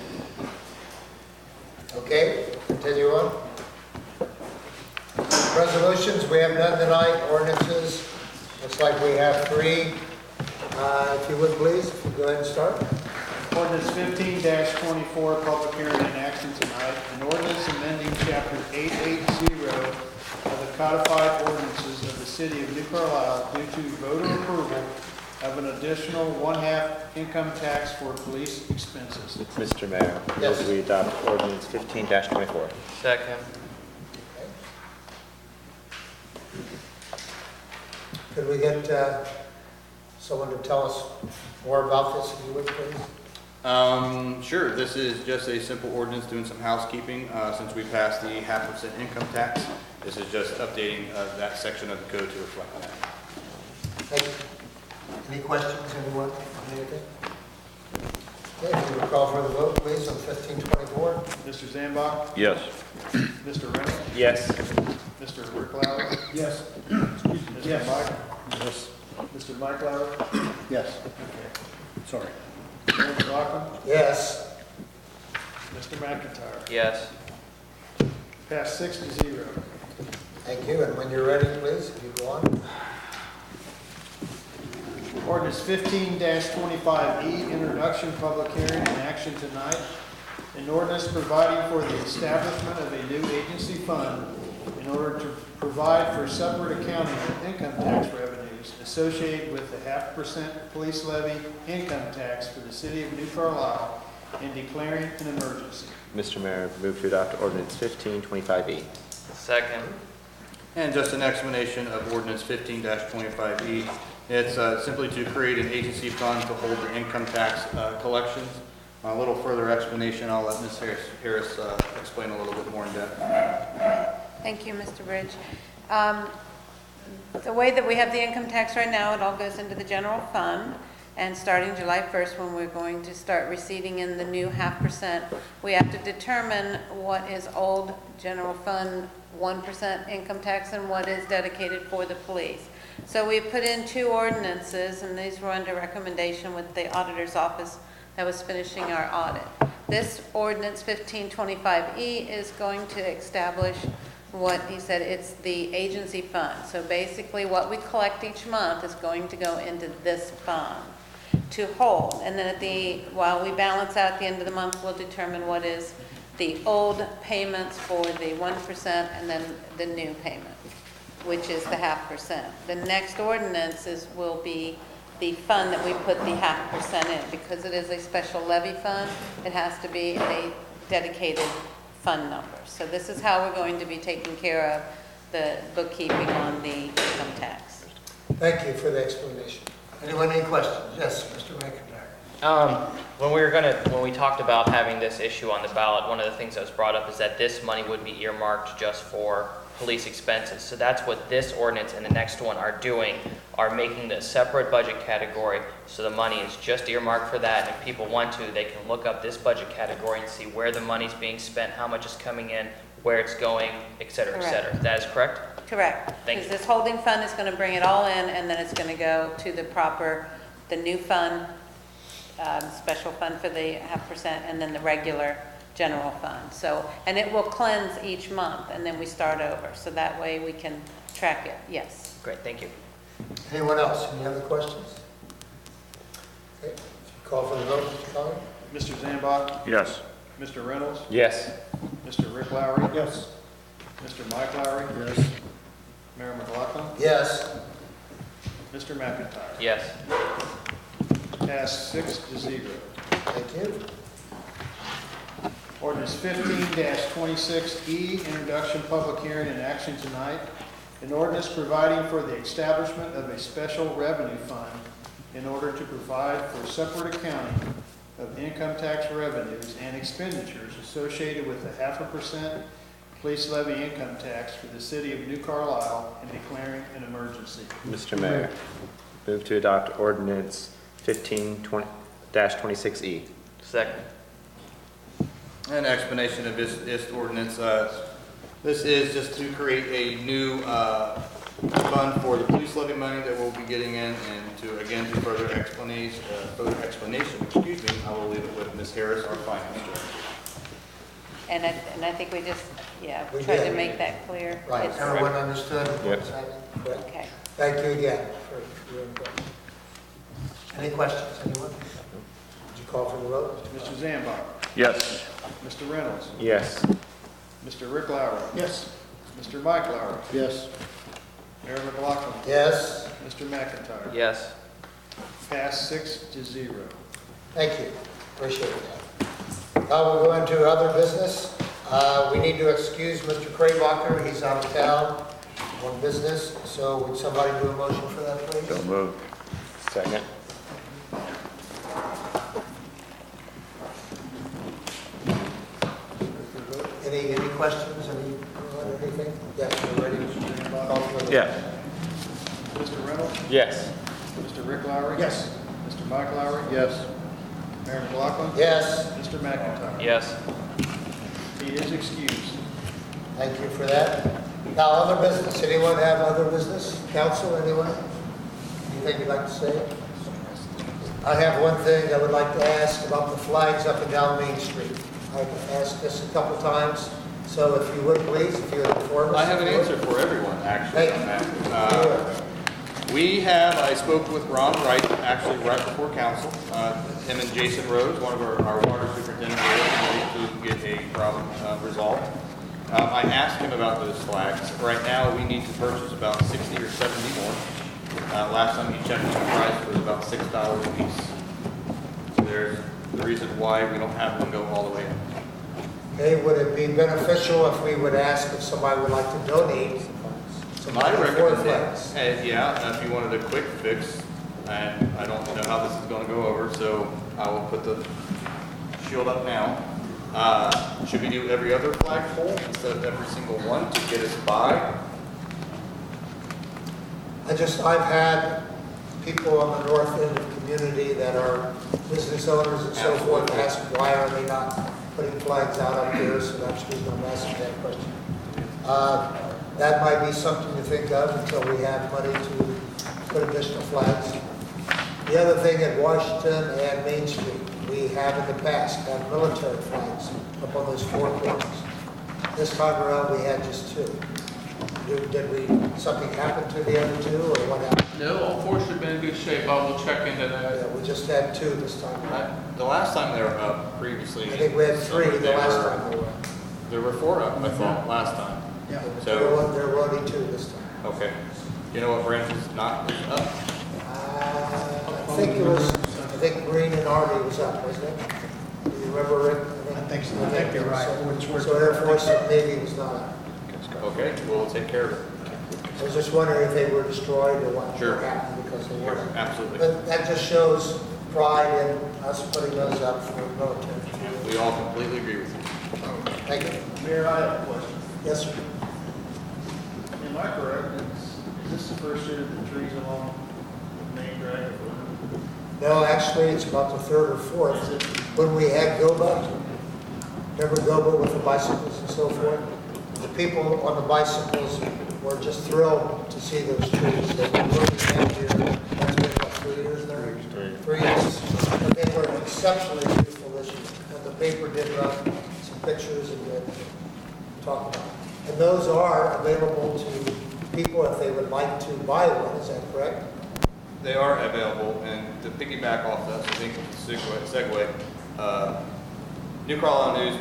[SPEAKER 1] Okay, continue on. Resolutions, we have none tonight. Ordinances, looks like we have 3. If you would please, if you go ahead and start.
[SPEAKER 2] Ordinance 15-24, public hearing and action tonight. An ordinance amending chapter 880 of the codified ordinances of the city of New Carlisle due to voter approval of an additional 1/2 income tax for police expenses.
[SPEAKER 12] Mr. Mayor,
[SPEAKER 1] Yes.
[SPEAKER 12] move we adopt ordinance 15-24.
[SPEAKER 3] Second.
[SPEAKER 1] Could we get someone to tell us more about this, if you would, please?
[SPEAKER 7] Sure. This is just a simple ordinance doing some housekeeping since we passed the 0.5% income tax. This is just updating that section of the code to reflect that.
[SPEAKER 1] Thank you. Any questions, anyone, on anything? Okay, if you would call for the vote, please, on 1524.
[SPEAKER 2] Mr. Zambach?
[SPEAKER 5] Yes.
[SPEAKER 2] Mr. Reynolds?
[SPEAKER 12] Yes.
[SPEAKER 2] Mr. Ricklauer? Yes. Mr. Mike? Yes. Mr. Mike Lauer? Yes. Okay. Sorry. Mayor McLaughlin?
[SPEAKER 1] Yes.
[SPEAKER 2] Mr. McIntyre?
[SPEAKER 3] Yes.
[SPEAKER 2] Passed 6-0.
[SPEAKER 1] Thank you, and when you're ready, please, if you go on.
[SPEAKER 2] Ordinance 15-25E, introduction, public hearing, and action tonight. An ordinance providing for the establishment of a new agency fund in order to provide for separate accounting of income tax revenues associated with the 0.5% police levy income tax for the city of New Carlisle and declaring an emergency.
[SPEAKER 12] Mr. Mayor, move to adopt ordinance 1525E.
[SPEAKER 3] Second.
[SPEAKER 7] And just an explanation of ordinance 15-25E. It's simply to create an agency fund to hold the income tax collections. A little further explanation, I'll let Ms. Harris explain a little bit more in depth.
[SPEAKER 8] Thank you, Mr. Bridge. The way that we have the income tax right now, it all goes into the general fund. And starting July 1st, when we're going to start receiving in the new 0.5%, we have to determine what is old general fund 1% income tax and what is dedicated for the police. So we put in 2 ordinances, and these were under recommendation with the auditor's office that was finishing our audit. This ordinance 1525E is going to establish what he said, it's the agency fund. So basically what we collect each month is going to go into this fund to hold. And then while we balance out at the end of the month, we'll determine what is the old payments for the 1% and then the new payment, which is the 0.5%. The next ordinances will be the fund that we put the 0.5% in. Because it is a special levy fund, it has to be a dedicated fund number. So this is how we're going to be taking care of the bookkeeping on the income tax.
[SPEAKER 1] Thank you for the explanation. Anyone, any questions? Yes, Mr. McIntyre.
[SPEAKER 3] When we talked about having this issue on the ballot, one of the things that was brought up is that this money would be earmarked just for police expenses. So that's what this ordinance and the next one are doing, are making the separate budget category. So the money is just earmarked for that. And if people want to, they can look up this budget category and see where the money's being spent, how much is coming in, where it's going, et cetera, et cetera. That is correct?
[SPEAKER 8] Correct.
[SPEAKER 3] Thank you.
[SPEAKER 8] Because this holding fund is going to bring it all in, and then it's going to go to the new fund, special fund for the 0.5%, and then the regular general fund. So, and it will cleanse each month, and then we start over. So that way we can track it. Yes.
[SPEAKER 3] Great, thank you.
[SPEAKER 1] Anyone else? Any other questions? Okay, call for the vote, Mr. Collins.
[SPEAKER 2] Mr. Zambach?
[SPEAKER 5] Yes.
[SPEAKER 2] Mr. Reynolds?
[SPEAKER 12] Yes.
[SPEAKER 2] Mr. Rick Lowry? Yes. Mr. Mike Lowry? Yes.
[SPEAKER 1] Yes.
[SPEAKER 2] Mr. McIntyre.
[SPEAKER 3] Yes.
[SPEAKER 2] Passed 6-0.
[SPEAKER 1] Thank you.
[SPEAKER 2] Ordinance 15-26E, introduction, public hearing, and action tonight. An ordinance providing for the establishment of a special revenue fund in order to provide for separate accounting of income tax revenues and expenditures associated with the 0.5% police levy income tax for the city of New Carlisle and declaring an emergency.
[SPEAKER 12] Mr. Mayor, move to adopt ordinance 15-26E.
[SPEAKER 3] Second.
[SPEAKER 7] An explanation of this ordinance. This is just to create a new fund for the police levy money that we'll be getting in, and to, again, to further explanation, excuse me, I will leave it with Ms. Harris, our finance director.
[SPEAKER 8] And I think we just, yeah,
[SPEAKER 1] We
[SPEAKER 8] tried
[SPEAKER 1] did.
[SPEAKER 8] to make that clear.
[SPEAKER 1] Right,
[SPEAKER 8] It's-
[SPEAKER 1] everyone understood?
[SPEAKER 12] Yep.
[SPEAKER 1] Correct.
[SPEAKER 8] Okay.
[SPEAKER 1] Thank you again for your input. Any questions, anyone? Would you call for the vote?
[SPEAKER 2] Mr. Zambar.
[SPEAKER 5] Yes.
[SPEAKER 2] Mr. Reynolds.
[SPEAKER 12] Yes.
[SPEAKER 2] Mr. Rick Lowry.
[SPEAKER 11] Yes.
[SPEAKER 2] Mr. Mike Lowry.
[SPEAKER 11] Yes.
[SPEAKER 2] Mayor McLaughlin.
[SPEAKER 1] Yes.
[SPEAKER 2] Mr. McIntyre.
[SPEAKER 3] Yes.
[SPEAKER 2] Passed 6-0.
[SPEAKER 1] Thank you, appreciate that. Now we'll go into other business. We need to excuse Mr. Kraybacher, he's out of town on business, so would somebody do a motion for that, please?
[SPEAKER 5] So moved.
[SPEAKER 12] Second.
[SPEAKER 1] Any questions, anything? Yes, we're ready. Call for the-
[SPEAKER 12] Yes.
[SPEAKER 2] Mr. Reynolds.
[SPEAKER 12] Yes.
[SPEAKER 2] Mr. Rick Lowry.
[SPEAKER 11] Yes.
[SPEAKER 2] Mr. Mike Lowry.
[SPEAKER 11] Yes.
[SPEAKER 2] Mayor McLaughlin.
[SPEAKER 1] Yes,
[SPEAKER 2] Mr. McIntyre.
[SPEAKER 3] Yes.
[SPEAKER 2] He is excused.
[SPEAKER 1] thank you for that. Now, other business, anyone have other business? Council, anyone? Anything you'd like to say? I have one thing I would like to ask about the flags up and down Main Street. I've asked this a couple times, so if you would please, if you would inform us.
[SPEAKER 7] I have an answer for everyone, actually, on that. I spoke with Ron Wright, actually right before council, him and Jason Rose, one of our water superintendents, ready to get a problem resolved. I asked him about those flags. Right now, we need to purchase about 60 or 70 more. Last time he checked the price, it was about $6 a piece. So there's the reason why we don't have them go all the way in.
[SPEAKER 1] Okay, would it be beneficial if we would ask if somebody would like to donate some
[SPEAKER 7] My
[SPEAKER 1] money for
[SPEAKER 7] recommendation,
[SPEAKER 1] flags?
[SPEAKER 7] yeah, if you wanted a quick fix, and I don't know how this is gonna go over, so I will put the shield up now. Should we do every other flagpole instead of every single one to get us by?
[SPEAKER 1] I've had people on the north end of the community that are business owners and so forth ask why are they not putting flags out up there, so that's the reason I'm asking that question. That might be something to think of until we have money to put additional flags. The other thing at Washington and Main Street, we have in the past had military flags up on those four corners. This time around, we had just two. Something happen to the other two, or what happened?
[SPEAKER 6] No, all four should have been in good shape. I will check into that.
[SPEAKER 1] Yeah, we just had two this time.
[SPEAKER 7] The last time they were up previously.
[SPEAKER 1] I think we had three the last time we were.
[SPEAKER 7] There were 4 up, I thought, last time.
[SPEAKER 1] Yeah,
[SPEAKER 7] So-
[SPEAKER 1] there were only two this time.
[SPEAKER 7] Okay. You know what branch is not up?
[SPEAKER 1] I think Green and Army was up, wasn't it? Do you remember, Rick?
[SPEAKER 11] I think so. I think you're right.
[SPEAKER 1] So Air Force and Navy was not up.
[SPEAKER 7] Okay, we'll take care of it.
[SPEAKER 1] I was just wondering if they were destroyed or what
[SPEAKER 7] Sure.
[SPEAKER 1] happened because they
[SPEAKER 7] Sure,
[SPEAKER 1] weren't.
[SPEAKER 7] absolutely.
[SPEAKER 1] But that just shows pride in us putting those up for the military.
[SPEAKER 7] We all completely agree with you.
[SPEAKER 1] Thank you.
[SPEAKER 2] Mayor, I have a question.
[SPEAKER 1] Yes, sir.
[SPEAKER 2] Am I correct? Is this the first year that the trees along the main drag?
[SPEAKER 1] No, actually, it's about the third or fourth. When we had Goba, remember Goba with the bicycles and so forth? The people on the bicycles were just thrilled to see those trees. They've been working down here, that's been about 3 years now? 3 years. And they were exceptionally beautiful this year. And the paper did run some pictures and talk about it. And those are available to people if they would like to buy one, is that correct?
[SPEAKER 7] They are available, and to piggyback off that, I think segue, New Carlisle News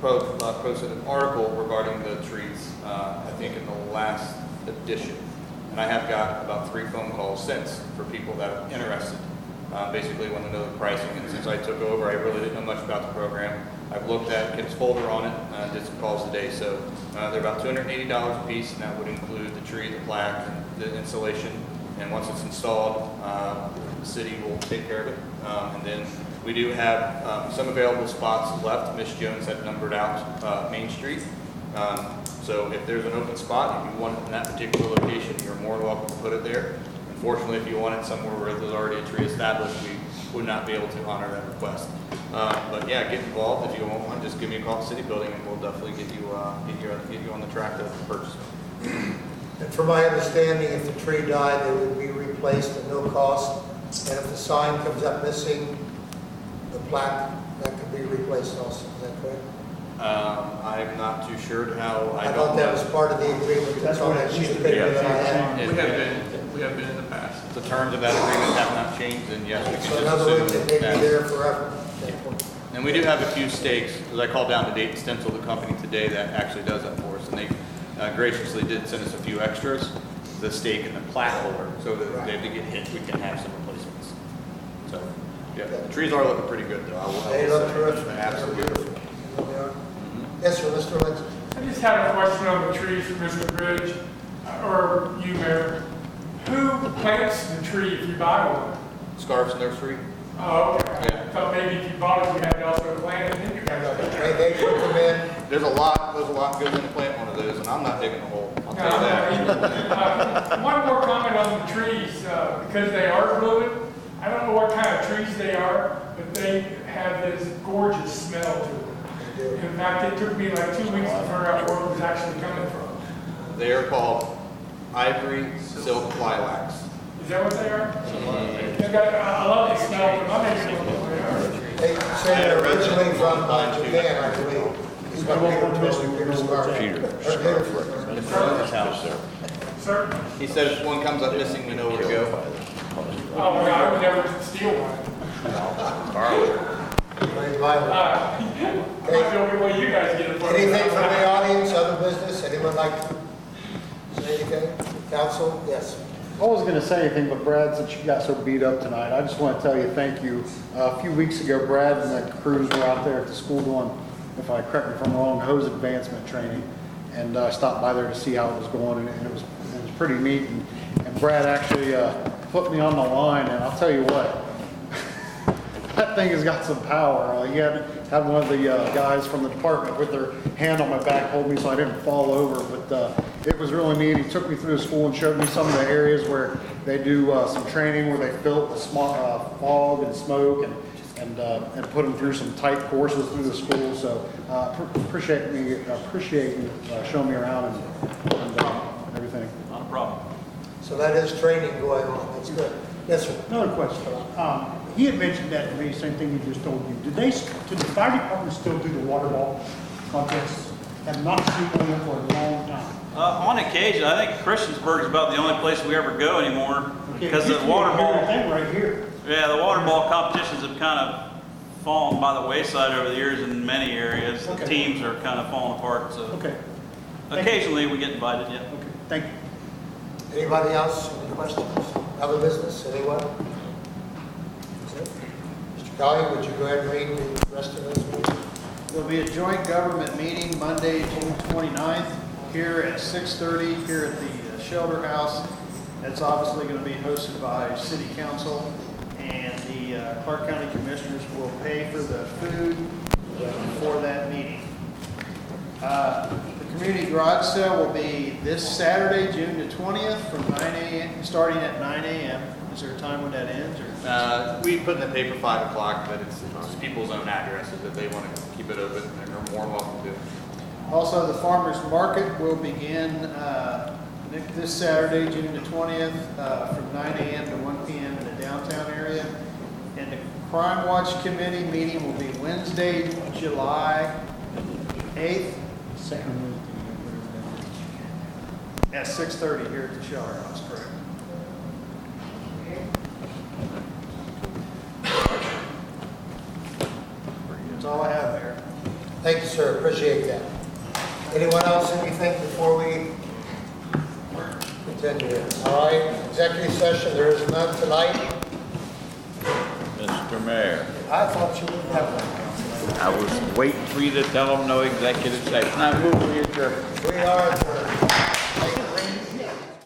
[SPEAKER 7] posted an article regarding the trees, I think in the last edition. And I have got about 3 phone calls since for people that are interested. Basically want to know the pricing, and since I took over, I really didn't know much about the program. I've looked at Kim's folder on it, did some calls today, so they're about $280 a piece, and that would include the tree, the plaque, and the installation. And once it's installed, the city will take care of it. And then we do have some available spots left. Miss Jones had numbered out Main Street. So if there's an open spot, if you want it in that particular location, you're more than welcome to put it there. Unfortunately, if you want it somewhere where there's already a tree established, we would not be able to honor that request. But yeah, get involved. If you want one, just give me a call at the city building, and we'll definitely get you on the track to purchase.
[SPEAKER 1] And from my understanding, if the tree died, they would be replaced at no cost. And if the sign comes up missing, the plaque, that could be replaced also. Is that correct?
[SPEAKER 7] I'm not too sure how.
[SPEAKER 1] I thought that was part of the agreement. That's on that sheet of paper that I had.
[SPEAKER 6] We have been in the past.
[SPEAKER 7] The terms of that agreement have not changed, and yes, we can
[SPEAKER 1] So in
[SPEAKER 7] just
[SPEAKER 1] other words,
[SPEAKER 7] assume
[SPEAKER 1] it may be
[SPEAKER 7] that.
[SPEAKER 1] there forever.
[SPEAKER 7] And we do have a few stakes, because I called down to Dayton Stencil, the company today that actually does that for us, and they graciously did send us a few extras, the stake and the plaque holder, so that if they get hit, we can have some replacements. So, yeah, the trees are looking pretty good, though. I will
[SPEAKER 1] They look
[SPEAKER 7] say.
[SPEAKER 1] terrific.
[SPEAKER 7] Absolutely.
[SPEAKER 1] Yes, sir, Mr. Lynch.
[SPEAKER 13] I just had a question on the trees for Mr. Bridge, or you, Mayor. Who plants the tree if you buy one?
[SPEAKER 7] Scarfs Nursery.
[SPEAKER 13] Oh, okay. I thought maybe if you bought it, you had to also plant it, then you guys.
[SPEAKER 1] They put them in.
[SPEAKER 7] There's a lot goes into plant one of those, and I'm not digging a hole. I'll tell you that.
[SPEAKER 13] One more comment on the trees, because they are blooming. I don't know what kind of trees they are, but they have this gorgeous smell to them. In fact, it took me like 2 weeks to figure out where it was actually coming from.
[SPEAKER 7] They are called ivory silk lilacs.
[SPEAKER 13] Is that what they are? They've got, I love the smell, but I'm not sure what they are.
[SPEAKER 1] They say they're originally from Japan, I believe. He's got Peter
[SPEAKER 13] Sir?
[SPEAKER 7] He said if one comes up missing, we know where to go.
[SPEAKER 13] Oh, my God, I would never steal one. Well, you guys get it for me.
[SPEAKER 1] Anything from the audience, other business? Anyone like to say anything? Council? Yes.
[SPEAKER 2] I wasn't going to say anything, but Brad, since you got so beat up tonight, I just want to tell you thank you. A few weeks ago, Brad and the crews were out there at the school doing, if I correct me if I'm wrong, hose advancement training. And I stopped by there to see how it was going, and it was pretty neat. And Brad actually put me on the line, and I'll tell you what, that thing has got some power. He had one of the guys from the department with their hand on my back hold me so I didn't fall over, but it was really neat. He took me through the school and showed me some of the areas where they do some training where they filter the fog and smoke and put them through some tight courses through the school. So appreciate you showing me around and everything.
[SPEAKER 9] Not a problem.
[SPEAKER 1] So that is training going on. That's good. Yes, sir.
[SPEAKER 18] Another question. He had mentioned that to me, same thing he just told you. Did the fire department still do the water ball contests? Have not seen one for a long time.
[SPEAKER 9] On occasion, I think Christiansburg is about the only place we ever go anymore because the
[SPEAKER 18] It
[SPEAKER 9] water
[SPEAKER 18] used to be a
[SPEAKER 9] ball.
[SPEAKER 18] big thing right here.
[SPEAKER 9] Yeah, the water ball competitions have kind of fallen by the wayside over the years in many areas. The teams are kind of falling apart. So occasionally we get invited. Yeah.
[SPEAKER 18] Okay. Thank you.
[SPEAKER 1] Anybody else? Any questions? Other business? Anyone? Mr. Collier, would you go ahead and read the rest of those meetings?
[SPEAKER 19] There'll be a joint government meeting Monday, June 29th, here at 6:30 here at the Shelter House. That's obviously going to be hosted by City Council, and the Clark County Commissioners will pay for the food for that meeting. The community garage sale will be this Saturday, June the 20th, from 9 a.m. starting at 9 a.m. Is there a time when that ends? Or?
[SPEAKER 7] We put in the paper 5 o'clock, but it's people's own addresses. If they want to keep it open, they're more welcome to.
[SPEAKER 19] Also, the farmers market will begin this Saturday, June the 20th, from 9 a.m. to 1 p.m. in the downtown area. And the Crime Watch Committee meeting will be Wednesday, July 8th, at 6:30 here at the Shelter House, correct? That's all I have there.
[SPEAKER 1] Thank you, sir. Appreciate that. Anyone else, anything before we Continue it. All right, executive session, there is none tonight.
[SPEAKER 5] Mr. Mayor,
[SPEAKER 1] I thought you would have one.
[SPEAKER 5] I was waiting for you to tell them no executive session. I move we adjourn.
[SPEAKER 1] We are adjourned.